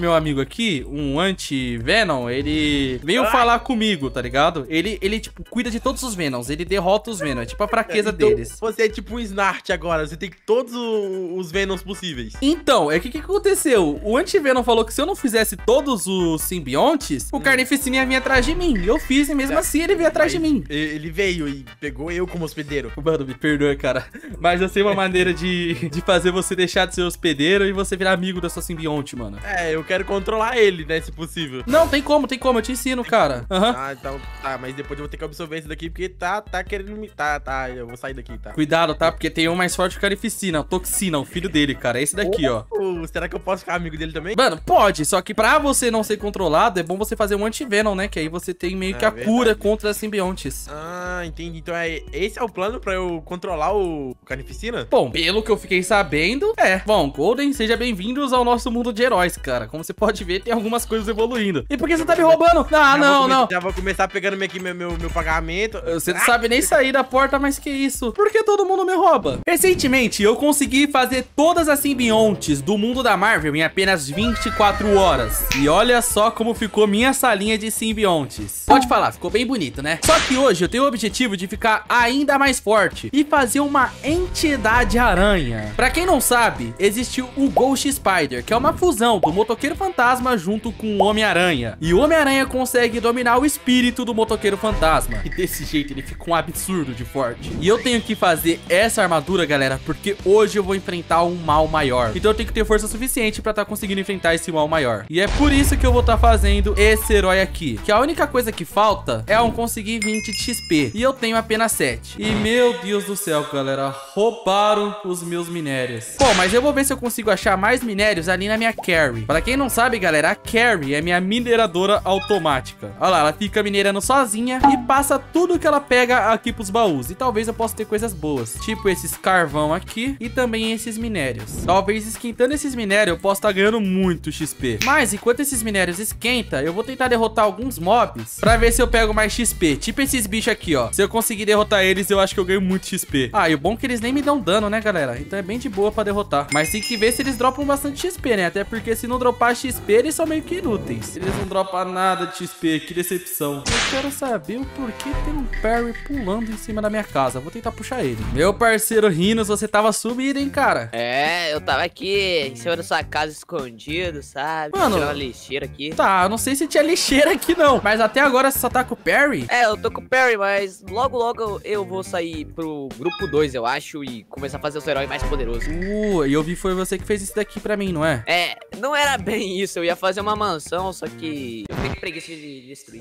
meu amigo aqui, um anti-Venom, ele veio falar comigo, tá ligado? Ele, ele, tipo, cuida de todos os Venoms, ele derrota os Venoms, é tipo a fraqueza Então, deles. Você é tipo um Snart agora, você tem todos o- os Venoms possíveis. Então, é que o que aconteceu? O anti-Venom falou que se eu não fizesse todos os simbiontes, o Carnificina ia vir atrás de mim. Eu fiz e mesmo assim ele veio atrás de mim. E- Ele veio e pegou eu como hospedeiro. Mano, me perdoa, cara. Mas eu sei uma maneira de, de fazer você deixar de ser hospedeiro e você virar amigo da sua simbionte, mano. É, eu quero controlar ele, né, se possível. Não, tem como, tem como, eu te ensino, cara. Aham. Ah, então, tá, mas depois eu vou ter que absorver esse daqui, porque tá, tá querendo me... Tá, tá, eu vou sair daqui, tá. Cuidado, tá? Porque tem um mais forte que o Carnificina, o Toxina, o filho dele, cara. É esse daqui, ó. Oh, será que eu posso ficar amigo dele também? Mano, pode, só que pra você não ser controlado, é bom você fazer um anti-Venom, né? Que aí você tem meio que É a verdade. cura contra as simbiontes. Ah, entendi. Então é, esse é o plano pra eu controlar o Carnificina? Bom, pelo que eu fiquei sabendo, é. Bom, Golden, seja bem-vindos ao nosso mundo de heróis, cara. Como você pode ver, tem algumas coisas evoluindo. E por que você tá me roubando? Ah, Já não, vou come- não. Já vou começar pegando meu, aqui meu, meu, meu pagamento. Você não sabe nem sair da porta, mas que isso? Por que todo mundo me rouba? Recentemente, eu consegui fazer todas as simbiontes do mundo da Marvel em apenas vinte e quatro horas. E olha só como ficou minha salinha de simbiontes. Pode falar, ficou bem bonito, né? Só que hoje eu tenho o objetivo de ficar ainda mais forte e fazer uma entidade aranha. Pra quem não sabe, existe o Ghost Spider, que é uma fusão do Motoqueiro Fantasma junto com o Homem-Aranha. E o Homem-Aranha consegue dominar o espírito do Motoqueiro Fantasma. E desse jeito ele fica um absurdo de forte. E eu tenho que fazer essa armadura, galera, porque hoje eu vou enfrentar um mal maior. Então eu tenho que ter força suficiente pra estar conseguindo enfrentar esse mal maior. E é por isso que eu vou estar fazendo esse herói aqui. Que a única coisa que falta é um conseguir vinte de X P. E eu tenho apenas sete. E meu Deus do céu, galera, roubaram os meus minérios. Bom, mas eu vou ver se eu consigo achar mais minérios ali na minha Carry. Pra quem não sabe, galera, a Carry é minha mineradora automática. Olha lá, ela fica minerando sozinha e passa tudo que ela pega aqui pros baús. E talvez eu possa ter coisas boas, tipo esses carvão aqui e também esses minérios. Talvez esquentando esses minérios eu possa estar ganhando muito X P. Mas enquanto esses minérios esquentam, eu vou tentar derrotar alguns mobs pra ver se eu pego mais X P. Tipo esses bichos aqui, ó. Se eu conseguir derrotar eles, eu acho que eu ganho muito X P. Ah, e o bom é que eles nem me dão dano, né, galera? Então é bem de boa pra derrotar. Mas tem que ver se eles dropam bastante X P, né? Até porque se não dropar X P, eles são meio que inúteis. Eles não dropam nada de X P, que decepção. Eu quero saber o porquê tem um Perry pulando em cima da minha casa. Vou tentar puxar ele. Meu parceiro Rhinos, você tava sumido, hein, cara? É, eu tava aqui em cima da sua casa escondido, sabe? Mano. Tirando a lixeira aqui. Tá, eu não sei se tinha lixeira aqui, não. Mas até agora você só tá com o Perry? É, eu tô com o Perry, mas logo logo eu vou sair pro grupo dois, eu acho, e começar a fazer os heróis mais poderosos. Uh, e eu vi foi você que fez isso daqui pra mim, não é? É, não era bem isso, eu ia fazer uma mansão, só que eu fiquei com preguiça de destruir.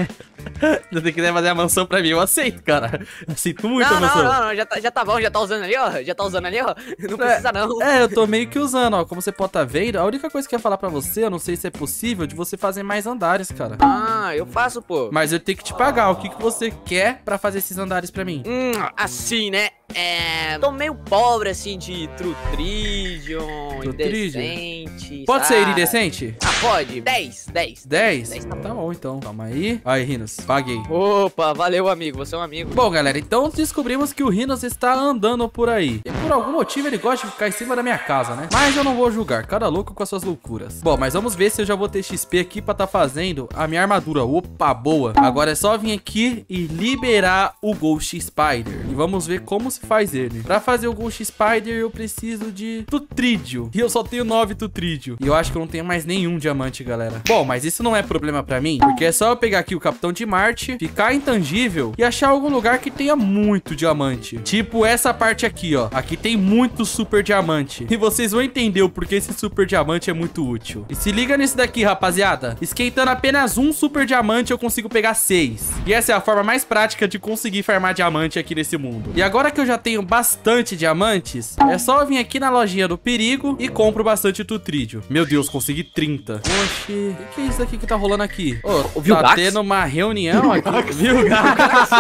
Se você quiser fazer a mansão pra mim, eu aceito, cara. Aceito muito a Não, não, mansão. não, não, já tá, já tá bom, já tá usando ali, ó. Já tá usando ali, ó. Não precisa não. É, eu tô meio que usando, ó. Como você pode tá vendo, a única coisa que eu ia falar pra você, eu não sei se é possível, de você fazer mais andares, cara. Ah, eu faço, pô. Mas eu tenho que te pagar. O que, que você quer pra fazer esses andares pra mim? Hum, assim, né? É. Tô meio pobre, assim, de Trutridion, Trutridion? indecente. Pode ser sabe? iridescente? Ah, pode. dez, dez. dez? dez tá bom. Tá bom, então. Calma aí. Aí, Rhinos, paguei. Opa, valeu, amigo. Você é um amigo. Bom, galera, então descobrimos que o Rhinos está andando por aí. E por algum motivo ele gosta de ficar em cima da minha casa, né? Mas eu não vou julgar, cada louco com as suas loucuras. Bom, mas vamos ver se eu já vou ter X P aqui pra tá fazendo a minha armadura. Opa, boa. Agora é só vir aqui e liberar o Ghost Spider. E vamos ver como se faz ele. Pra fazer o Ghost Spider eu preciso de Tutrídio. E eu só tenho nove Tutrídio. E eu acho que eu não tenho mais nenhum diamante, galera. Bom, mas isso não é problema pra mim, porque é só eu pegar aqui o Capitão de Marte, ficar intangível e achar algum lugar que tenha muito diamante. Tipo essa parte aqui, ó. Aqui tem muito super diamante. E vocês vão entender o porquê esse super diamante é muito útil. E se liga nesse daqui, rapaziada. Esquentando apenas um super diamante, eu consigo pegar seis. E essa é a forma mais prática de conseguir farmar diamante aqui nesse mundo. E agora que eu já tenho bastante diamantes, é só eu vir aqui na lojinha do perigo e compro bastante tutrídio. Meu Deus, consegui trinta. Oxi, o que, que é isso aqui que tá rolando aqui? Ô, Viu, tá Gax? tendo uma reunião aqui. Viu, Gax?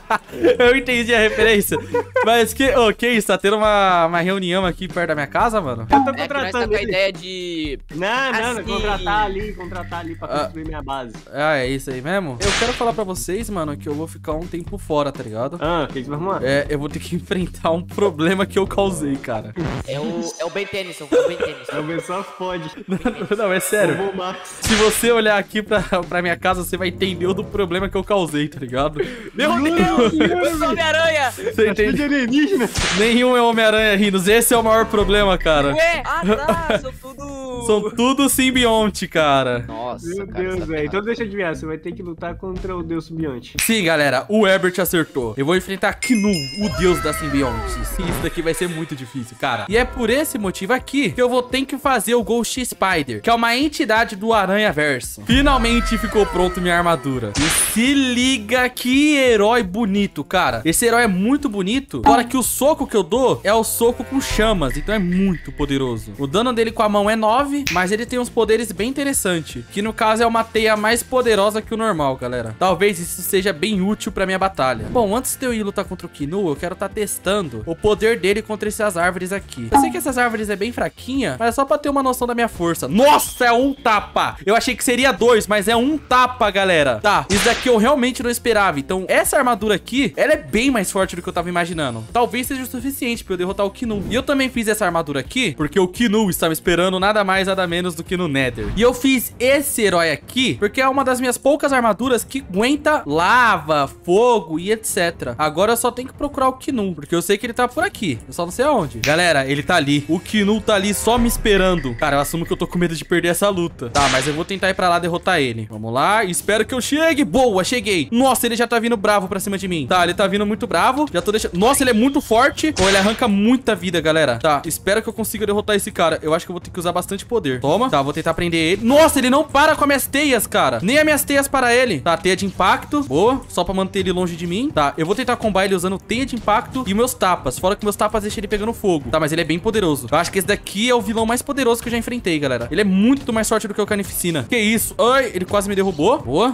Eu entendi a referência. Mas que, oh, que isso? Tá tendo uma, uma reunião aqui perto da minha casa, mano? Eu tô É que nós tá contratando com a ele. ideia de... Não, não, não, Assim. contratar ali, contratar ali pra Ah. construir minha base. Ah, é isso aí mesmo? Eu quero falar pra vocês, mano, que eu vou ficar um tempo fora, tá ligado? Ah, o que que você vai arrumar? É, eu vou ter que enfrentar um problema que eu causei, cara. É o, é o Ben Tennyson, é o Ben Tennyson. A pessoa fode. Não, é sério. Roubou o Max. Se você olhar aqui pra, pra minha casa, você vai entender o do problema que eu causei, tá ligado? Meu Deus! Eu sou Homem-Aranha! Você entende? De alienígena. Nenhum é Homem-Aranha, Rinos. Esse é o maior problema, cara. Ué? Ah, tá, são tudo... São tudo simbionte, cara. Nossa, Meu cara, Deus, isso é velho. Então ferrado. deixa eu adivinhar, você vai ter que lutar contra o Deus Simbionte. Sim, galera, o Herbert acertou. Eu vou enfrentar Knu, o deus da simbiontes. Isso daqui vai ser muito difícil, cara. E é por esse motivo aqui que eu vou ter que fazer o Ghost Spider, que é uma entidade do Aranha-Verso. Finalmente ficou pronto minha armadura. E se liga que herói bonito, cara. Esse herói é muito bonito, fora que o soco que eu dou é o soco com chamas, então é muito poderoso. O dano dele com a mão é nove, mas ele tem uns poderes bem interessantes, que no caso é uma teia mais poderosa que o normal, galera. Talvez isso seja bem útil pra minha batalha. Bom, antes de eu ir lutar contra o Knu, eu quero estar tá testando o poder dele contra essas árvores aqui. Eu sei que essas árvores é bem fraquinha, mas é só pra ter uma noção da minha força. Nossa, é um tapa! Eu achei que seria dois, mas é um tapa, galera. Tá, isso daqui eu realmente não esperava. Então, essa armadura aqui, ela é bem mais forte do que eu tava imaginando. Talvez seja o suficiente pra eu derrotar o Knu. E eu também fiz essa armadura aqui, porque o Knu estava esperando nada mais, nada menos do que no Nether. E eu fiz esse herói aqui, porque é uma das minhas poucas armaduras que aguenta lava, fogo e etcétera. Agora eu só tenho que procurar o Knu, porque eu sei que ele tá por aqui. Eu só não sei aonde. Galera, ele tá ali. O Knu tá ali só me esperando. Cara, eu assumo que eu tô com medo de perder essa luta. Tá, mas eu vou tentar ir pra lá derrotar ele. Vamos lá, espero que eu chegue. Boa, cheguei. Nossa, ele já tá vindo bravo pra cima de mim. Tá, ele tá vindo muito bravo. Já tô deixando... Nossa, ele é muito forte. Ou ele arranca muita vida, galera. Tá, espero que eu consiga derrotar esse cara. Eu acho que eu vou ter que usar bastante poder. Toma. Tá, vou tentar prender ele. Nossa, ele não para com as minhas teias, cara. Nem as minhas teias para ele. Tá, teia de impacto. Boa, só pra manter ele longe de mim. Tá, eu vou tentar combar ele usando teia de impacto e meus tapas. Fora que meus tapas deixam ele pegando fogo. Tá, mas ele é bem poderoso. Eu acho que esse daqui é o vilão mais poderoso que eu já enfrentei, galera. Ele é muito mais forte do que o Carnificina. Que isso? Ai, ele quase me derrubou. Boa.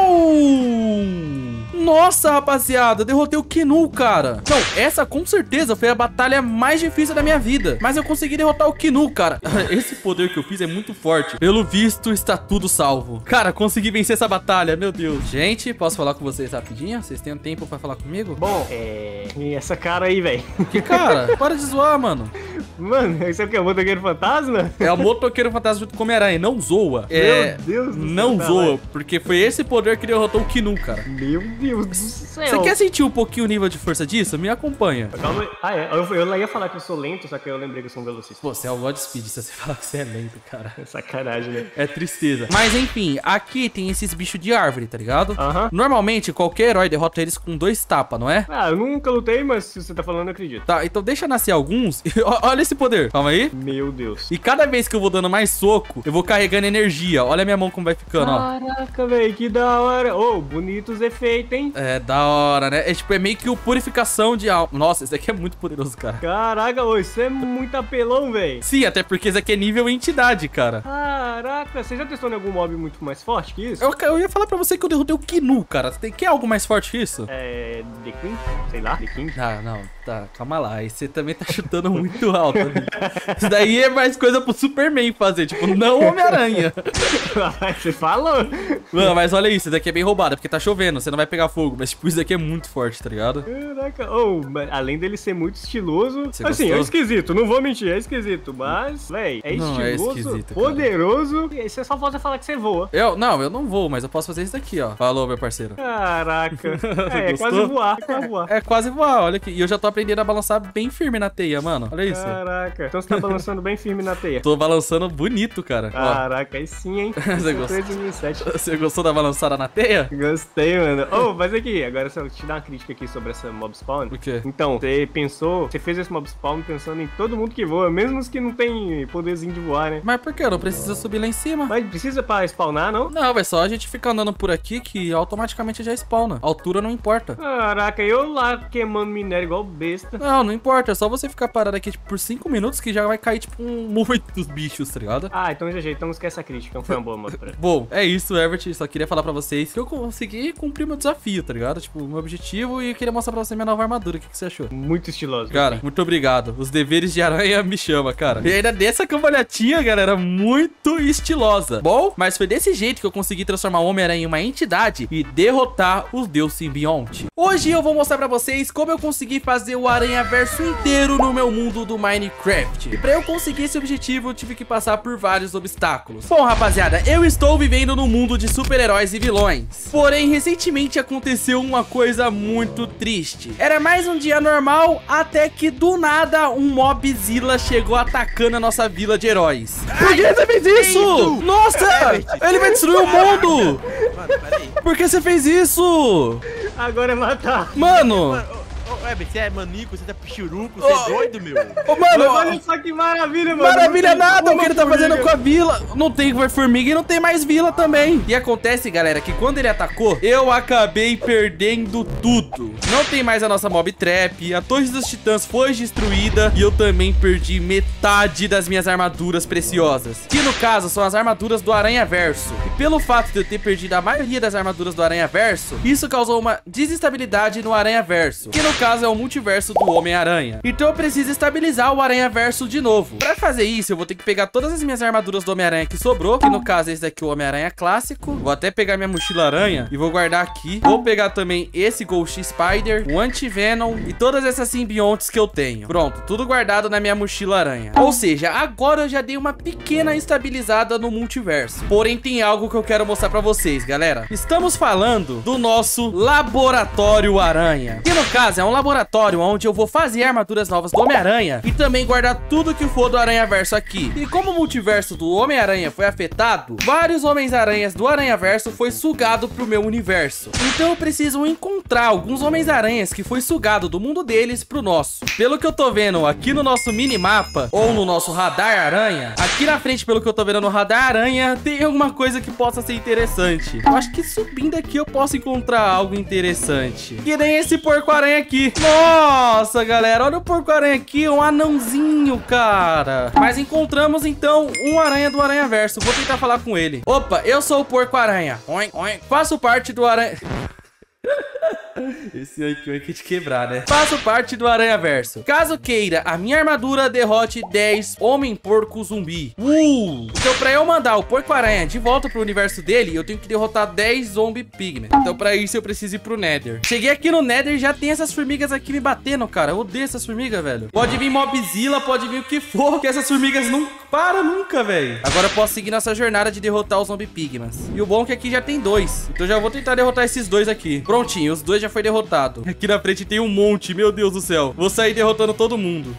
Uou! Nossa, rapaziada, eu derrotei o Knu, cara. Não, essa com certeza foi a batalha mais difícil da minha vida. Mas eu consegui derrotar o Knu, cara. Esse poder que eu fiz é muito forte. Pelo visto, está tudo salvo. Cara, consegui vencer essa batalha, meu Deus. Gente, posso falar com vocês rapidinho? Vocês têm um tempo pra falar comigo? Bom, é... E essa cara aí, velho? Que cara? Para de zoar, mano. Mano, esse é o que? O motoqueiro fantasma? É o motoqueiro fantasma junto com o Homem-Aranha. Não zoa. É... Meu Deus do céu. Não tá zoa, lá. porque foi esse poder que derrotou o Knu, cara. Meu Deus do céu. Você quer sentir um pouquinho o nível de força disso? Me acompanha. Calma aí. Ah, é. Eu, eu ia falar que eu sou lento, só que eu lembrei que eu sou um velocista. Pô, você é o Godspeed, se você falar que você é lento, cara. Sacanagem, né? É tristeza. Mas enfim, aqui tem esses bichos de árvore, tá ligado? Aham. Normalmente, qualquer herói derrota eles com dois tapas, não é? Ah, eu nunca lutei, mas se você tá falando, eu acredito. Tá, então deixa nascer alguns. Olha esse poder. Calma aí. Meu Deus. E cada vez que eu vou dando mais soco, eu vou carregando energia. Olha a minha mão como vai ficando, ó. Caraca, velho, que da hora. Ô, oh, bonitos efeitos, hein? É, da hora, né? É tipo, é meio que o purificação de alma. Nossa, esse daqui é muito poderoso, cara. Caraca, ô, isso é muito apelão, velho. Sim, até porque esse aqui é nível entidade, cara. Caraca, você já testou em algum mob muito mais forte que isso? Eu, eu ia falar pra você que eu derrotei o Knu, cara. Tem, quer algo mais forte que isso? É... The King? Sei lá, The King? Ah, não, tá, calma lá. Aí você também tá chutando muito alto, amigo. Isso daí é mais coisa pro Superman fazer, tipo, não Homem-Aranha. Você falou? Mano, mas olha isso, isso daqui é bem roubado, porque tá chovendo, você não vai pegar fogo. Mas, tipo, isso daqui é muito forte, tá ligado? Caraca, oh, mas além dele ser muito estiloso, Você assim, gostou? é esquisito, não vou mentir, é esquisito, mas, véi, é Não, é estiloso, esquisito, cara. poderoso, e aí você só falta falar que você voa. Eu, não, eu não vou, mas eu posso fazer isso daqui, ó. Falou, meu parceiro. Caraca, é, é Gostou? quase voar, é quase voar. É quase voar, olha aqui. E eu já tô aprendendo a balançar bem firme na teia, mano. Olha isso. Caraca, então você tá balançando bem firme na teia. Tô balançando bonito, cara. Ó. Caraca, aí sim, hein? Você gostou? três mil e sete. Você gostou da balançada na teia? Gostei, mano. Oh, mas aqui, agora só te dar uma crítica aqui sobre essa mob spawn. O quê? Então, você pensou, você fez esse mob spawn pensando em todo mundo que voa, mesmo os que não tem poderzinho de voar, né? Mas por que? Não precisa subir lá em cima. Mas precisa pra spawnar, não? Não, é só a gente ficar andando por aqui que automaticamente já spawna. A altura não importa. Caraca, eu lá queimando minério igual besta. Não, não importa. É só você ficar parado aqui, tipo, por cinco minutos que já vai cair, tipo, um muitos bichos, tá ligado? Ah, então já ajeitamos que essa crítica não foi uma boa moto pra... Bom, é isso, Herbert. Só queria falar pra vocês que eu consegui cumprir meu desafio, tá ligado? Tipo, meu objetivo, e eu queria mostrar pra você minha nova armadura. O que, que você achou? Muito estiloso. Cara, muito obrigado. Os deveres de aranha me chama, cara. E ainda dessa cambalhotinha, galera, muito estilosa. Bom, mas foi desse jeito que eu consegui transformar o Homem-Aranha em uma entidade e derrotar o Deus Simbionte. Hoje eu vou mostrar pra vocês como eu consegui fazer o Aranhaverso inteiro no meu mundo do Minecraft. E pra eu conseguir esse objetivo, eu tive que passar por vários obstáculos. Bom, rapaziada, eu estou vivendo no mundo de super-heróis e vilões. Porém, recentemente aconteceu uma coisa muito triste. Era mais um dia normal, até que do nada um Mobzilla chegou atacando a nossa vila de heróis. Por que você fez isso? Nossa! Ele vai destruir o mundo! Mano, peraí. Por que você fez isso? Agora é matar. Mano! Mano, ô, ô, Herbert, você é manico, você é pichuruco, você é doido, meu. Ô, mano! Olha só que maravilha, mano. Maravilha Não tem nada, o uma que ele tá fazendo formiga. com a vila. Não tem formiga e não tem mais vila também. E acontece, galera, que quando ele atacou, eu acabei perdendo tudo. Não tem mais a nossa mob trap, a torre dos titãs foi destruída e eu também perdi metade das minhas armaduras preciosas, que no caso são as armaduras do Aranhaverso. E pelo fato de eu ter perdido a maioria das armaduras do Aranhaverso, isso causou uma desestabilidade no Aranhaverso, que no caso é o multiverso do Homem-Aranha. Então eu preciso estabilizar o Aranhaverso de novo. Pra fazer isso, eu vou ter que pegar todas as minhas armaduras do Homem-Aranha que sobrou, que no caso é esse daqui, o Homem-Aranha clássico. Vou até pegar minha mochila aranha e vou guardar aqui. Vou pegar também esse Ghost Spider, o Anti-Venom e todas essas simbiontes que eu tenho. Pronto, tudo guardado na minha mochila aranha. Ou seja, agora eu já dei uma pequena estabilizada no multiverso. Porém, tem algo que eu quero mostrar pra vocês, galera. Estamos falando do nosso Laboratório Aranha, que no caso é um laboratório onde eu vou fazer armaduras novas do Homem-Aranha e também guardar tudo que for do Aranhaverso aqui. E como o multiverso do Homem-Aranha foi afetado, vários Homens-Aranhas do Aranhaverso foi sugado pro meu universo. Então eu preciso encontrar alguns Homens-Aranhas que foi sugado do mundo deles pro nosso. Pelo que eu tô vendo aqui no nosso minimapa, ou no nosso radar aranha, aqui na frente, pelo que eu tô vendo no radar aranha, tem alguma coisa que possa ser interessante. Eu acho que subindo aqui eu posso encontrar algo interessante. Que nem esse porco-aranha aqui. Nossa, galera, olha o porco-aranha aqui, um anãozinho, cara. Mas encontramos, então, um aranha do Aranhaverso. Vou tentar falar com ele. Opa, eu sou o porco-aranha. Oin, oin. Faço parte do aranha... Esse aqui vai te quebrar, né? Faço parte do Aranhaverso. Caso queira, a minha armadura derrote dez Homem-Porco Zumbi. Uh! Então pra eu mandar o Porco-Aranha de volta pro universo dele, eu tenho que derrotar dez Zombie Pigmen. Então pra isso eu preciso ir pro Nether. Cheguei aqui no Nether e já tem essas formigas aqui me batendo, cara. Eu odeio essas formigas, velho. Pode vir Mobzilla, pode vir o que for, que essas formigas não param nunca, velho. Agora eu posso seguir nossa jornada de derrotar os Zombie Pigmans. E o bom é que aqui já tem dois. Então já vou tentar derrotar esses dois aqui. Prontinho, os dois já foi derrotado. Aqui na frente tem um monte, meu Deus do céu. Vou sair derrotando todo mundo.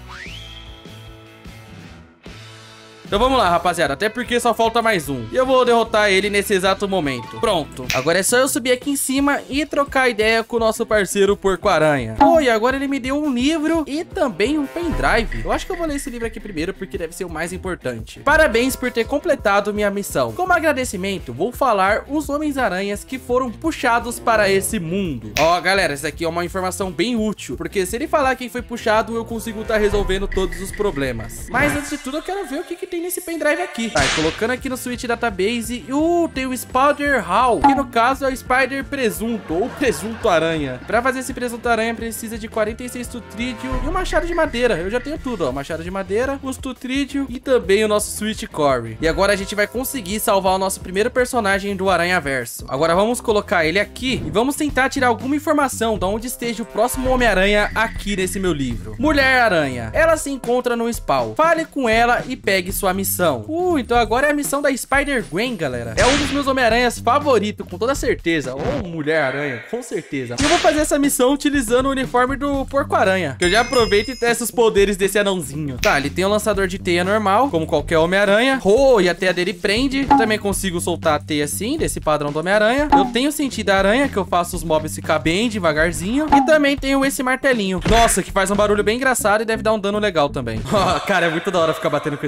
Então vamos lá, rapaziada, até porque só falta mais um. E eu vou derrotar ele nesse exato momento. Pronto. Agora é só eu subir aqui em cima e trocar ideia com o nosso parceiro Porco-Aranha. Oh, e agora ele me deu um livro e também um pendrive. Eu acho que eu vou ler esse livro aqui primeiro, porque deve ser o mais importante. Parabéns por ter completado minha missão. Como agradecimento, vou falar os Homens-Aranhas que foram puxados para esse mundo. Ó, oh, galera, isso aqui é uma informação bem útil, porque se ele falar quem foi puxado, eu consigo estar resolvendo todos os problemas. Mas antes de tudo, eu quero ver o que, que tem nesse pendrive aqui. Tá, colocando aqui no Switch Database, uh, tem o Spider Hall, que no caso é o Spider Presunto, ou Presunto Aranha. Pra fazer esse Presunto Aranha, precisa de quarenta e seis Tutrídeo e um machado de madeira. Eu já tenho tudo, ó, machado de madeira, os Tutrídeo e também o nosso Sweet Core. E agora a gente vai conseguir salvar o nosso primeiro personagem do Aranhaverso. Agora vamos colocar ele aqui e vamos tentar tirar alguma informação de onde esteja o próximo Homem-Aranha aqui nesse meu livro. Mulher-Aranha. Ela se encontra no Spawn. Fale com ela e pegue sua missão. Uh, então agora é a missão da Spider-Gwen, galera. É um dos meus Homem-Aranhas favoritos, com toda certeza. Ou Mulher-Aranha, com certeza. E eu vou fazer essa missão utilizando o uniforme do Porco-Aranha, que eu já aproveito e testo os poderes desse anãozinho. Tá, ele tem um lançador de teia normal, como qualquer Homem-Aranha. Oh, e a teia dele prende. Eu também consigo soltar a teia assim, desse padrão do Homem-Aranha. Eu tenho sentido aranha, que eu faço os mobs ficar bem devagarzinho. E também tenho esse martelinho. Nossa, que faz um barulho bem engraçado e deve dar um dano legal também. Oh, cara, é muito da hora ficar batendo com esse martelinho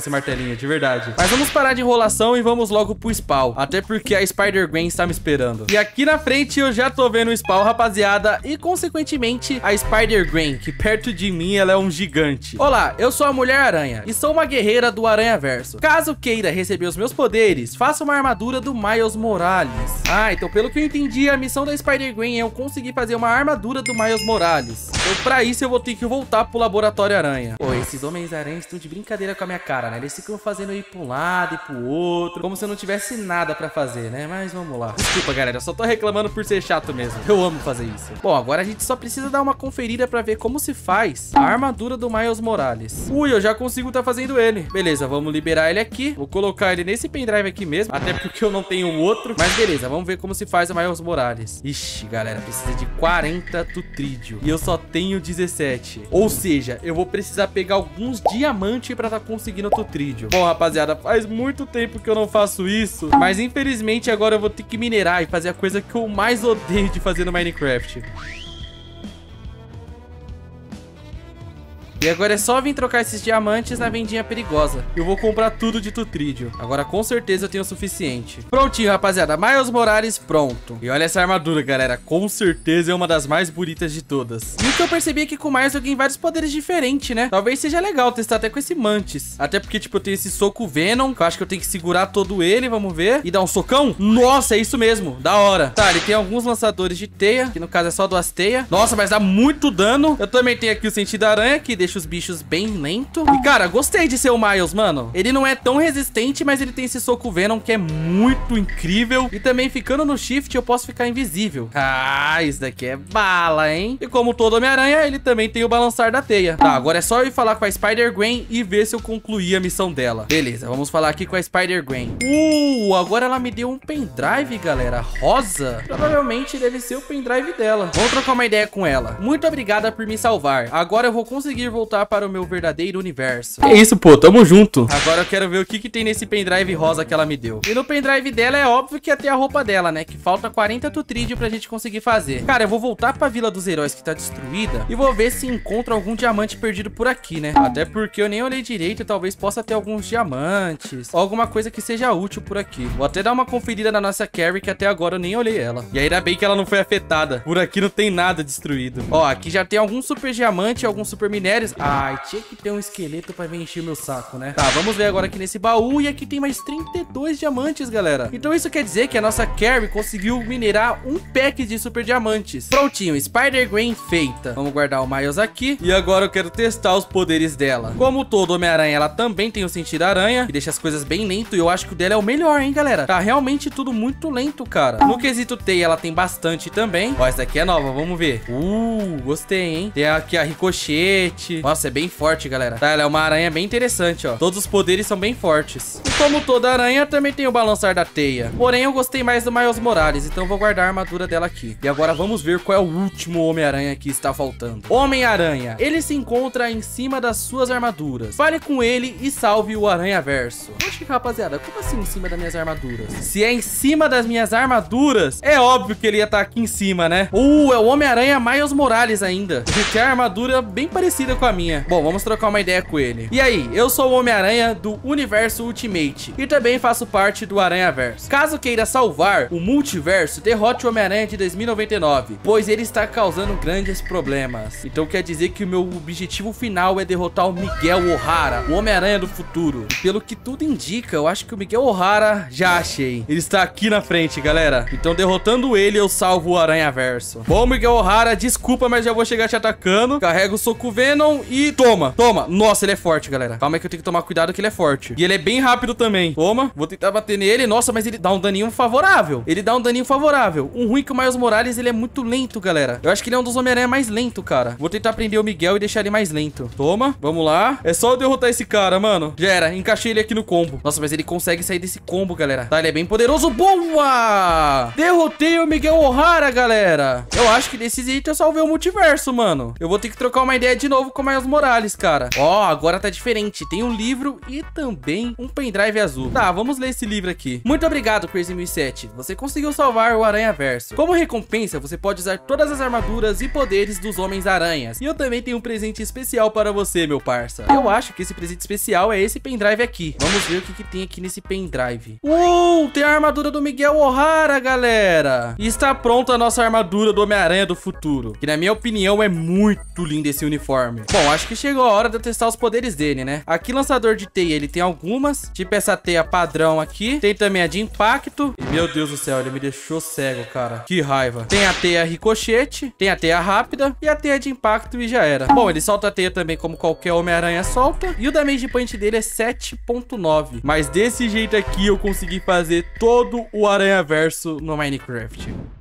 minha, de verdade. Mas vamos parar de enrolação e vamos logo pro spawn. Até porque a Spider-Gwen está me esperando. E aqui na frente eu já tô vendo o spawn, rapaziada. E, consequentemente, a Spider-Gwen, que perto de mim ela é um gigante. Olá, eu sou a Mulher-Aranha e sou uma guerreira do Aranhaverso. Caso queira receber os meus poderes, faça uma armadura do Miles Morales. Ah, então pelo que eu entendi, a missão da Spider-Gwen é eu conseguir fazer uma armadura do Miles Morales. Então pra isso eu vou ter que voltar pro Laboratório Aranha. Pô, esses Homens-Aranhas estão de brincadeira com a minha cara, né? Eles ficam fazendo ir pra um lado e pro outro, como se eu não tivesse nada pra fazer, né? Mas vamos lá. Desculpa, galera, eu só tô reclamando por ser chato mesmo. Eu amo fazer isso. Bom, agora a gente só precisa dar uma conferida pra ver como se faz a armadura do Miles Morales. Ui, eu já consigo tá fazendo ele. Beleza, vamos liberar ele aqui. Vou colocar ele nesse pendrive aqui mesmo, até porque eu não tenho o outro. Mas beleza, vamos ver como se faz o Miles Morales. Ixi, galera, precisa de quarenta tutrídeo. E eu só tenho dezessete. Ou seja, eu vou precisar pegar alguns diamantes pra tá conseguindo tutrídeo. Bom, rapaziada, faz muito tempo que eu não faço isso. Mas infelizmente agora eu vou ter que minerar e fazer a coisa que eu mais odeio de fazer no Minecraft. E agora é só vir trocar esses diamantes na vendinha perigosa. Eu vou comprar tudo de tutrídeo. Agora com certeza eu tenho o suficiente. Prontinho, rapaziada. Miles Morales pronto. E olha essa armadura, galera. Com certeza é uma das mais bonitas de todas. E o que eu percebi é que com o Miles eu ganhei vários poderes diferentes, né? Talvez seja legal testar até com esse Mantis. Até porque, tipo, eu tenho esse soco Venom, que eu acho que eu tenho que segurar todo ele, vamos ver. E dar um socão? Nossa, é isso mesmo. Da hora. Tá, ele tem alguns lançadores de teia, que no caso é só duas teias. Nossa, mas dá muito dano. Eu também tenho aqui o sentido aranha, que deixa os bichos bem lento. E, cara, gostei de ser o Miles, mano. Ele não é tão resistente, mas ele tem esse soco Venom que é muito incrível. E também ficando no shift eu posso ficar invisível. Ah, isso daqui é bala, hein? E como todo Homem-Aranha, ele também tem o balançar da teia. Tá, agora é só eu ir falar com a Spider-Gwen e ver se eu concluí a missão dela. Beleza, vamos falar aqui com a Spider-Gwen. Uh, agora ela me deu um pendrive, galera. Rosa. Provavelmente deve ser o pendrive dela. Vamos trocar uma ideia com ela. Muito obrigada por me salvar. Agora eu vou conseguir voltar para o meu verdadeiro universo. É isso, pô, tamo junto. Agora eu quero ver o que que tem nesse pendrive rosa que ela me deu. E no pendrive dela é óbvio que ia ter a roupa dela, né? Que falta quarenta tutrídeo pra gente conseguir fazer. Cara, eu vou voltar pra Vila dos Heróis que tá destruída e vou ver se encontro algum diamante perdido por aqui, né? Até porque eu nem olhei direito e talvez possa ter alguns diamantes ou alguma coisa que seja útil por aqui. Vou até dar uma conferida na nossa Carrie, que até agora eu nem olhei ela. E ainda bem que ela não foi afetada. Por aqui não tem nada destruído. Ó, aqui já tem alguns super diamantes e alguns super minérios. Ai, tinha que ter um esqueleto pra vir encher meu saco, né? Tá, vamos ver agora aqui nesse baú. E aqui tem mais trinta e dois diamantes, galera. Então isso quer dizer que a nossa Carrie conseguiu minerar um pack de super diamantes. Prontinho, Spider-Gwen feita. Vamos guardar o Miles aqui. E agora eu quero testar os poderes dela. Como todo Homem-Aranha, ela também tem o sentido aranha, que deixa as coisas bem lento. E eu acho que o dela é o melhor, hein, galera? Tá realmente tudo muito lento, cara. No quesito teia, ela tem bastante também. Ó, essa daqui é nova, vamos ver. Uh, gostei, hein? Tem aqui a ricochete. Nossa, é bem forte, galera. Tá, ela é uma aranha bem interessante, ó. Todos os poderes são bem fortes. E como toda aranha, também tem o balançar da teia. Porém, eu gostei mais do Miles Morales, então vou guardar a armadura dela aqui. E agora vamos ver qual é o último Homem-Aranha que está faltando. Homem-Aranha. Ele se encontra em cima das suas armaduras. Fale com ele e salve o Aranhaverso. Oxe, rapaziada, como assim em cima das minhas armaduras? Se é em cima das minhas armaduras, é óbvio que ele ia estar aqui em cima, né? Uh, é o Homem-Aranha Miles Morales ainda. Ele tem a armadura bem parecida com a minha. Bom, vamos trocar uma ideia com ele. E aí, eu sou o Homem-Aranha do Universo Ultimate e também faço parte do Aranhaverso. Caso queira salvar o multiverso, derrote o Homem-Aranha de dois mil e noventa e nove, pois ele está causando grandes problemas. Então quer dizer que o meu objetivo final é derrotar o Miguel O'Hara, o Homem-Aranha do futuro. E pelo que tudo indica, eu acho que o Miguel O'Hara já achei. Ele está aqui na frente, galera. Então derrotando ele, eu salvo o Aranhaverso. Bom, Miguel O'Hara, desculpa, mas já vou chegar te atacando. Carrega o soco Venom e toma, toma. Nossa, ele é forte, galera. Calma aí que eu tenho que tomar cuidado que ele é forte. E ele é bem rápido também. Toma, vou tentar bater nele. Nossa, mas ele dá um daninho favorável. Ele dá um daninho favorável. Um ruim que o Miles Morales, ele é muito lento, galera. Eu acho que ele é um dos Homem-Aranha mais lento, cara. Vou tentar prender o Miguel e deixar ele mais lento. Toma, vamos lá. É só eu derrotar esse cara, mano. Já era, encaixei ele aqui no combo. Nossa, mas ele consegue sair desse combo, galera. Tá, ele é bem poderoso. Boa! Derrotei o Miguel O'Hara, galera. Eu acho que desse jeito eu salvei o multiverso, mano. Eu vou ter que trocar uma ideia de novo com com o Miles Morales, cara. Ó, agora tá diferente. Tem um livro e também um pendrive azul. Tá, vamos ler esse livro aqui. Muito obrigado, Crazy mil e sete. Você conseguiu salvar o Aranhaverso. Como recompensa, você pode usar todas as armaduras e poderes dos Homens-Aranhas. E eu também tenho um presente especial para você, meu parça. Eu acho que esse presente especial é esse pendrive aqui. Vamos ver o que, que tem aqui nesse pendrive. Uou, tem a armadura do Miguel O'Hara, galera. E está pronta a nossa armadura do Homem-Aranha do futuro. Que na minha opinião é muito lindo esse uniforme. Bom, acho que chegou a hora de eu testar os poderes dele, né? Aqui, lançador de teia, ele tem algumas. Tipo essa teia padrão aqui. Tem também a de impacto. E, meu Deus do céu, ele me deixou cego, cara. Que raiva. Tem a teia ricochete. Tem a teia rápida. E a teia de impacto e já era. Bom, ele solta a teia também como qualquer Homem-Aranha solta. E o damage point dele é sete ponto nove. Mas desse jeito aqui eu consegui fazer todo o Aranhaverso no Minecraft.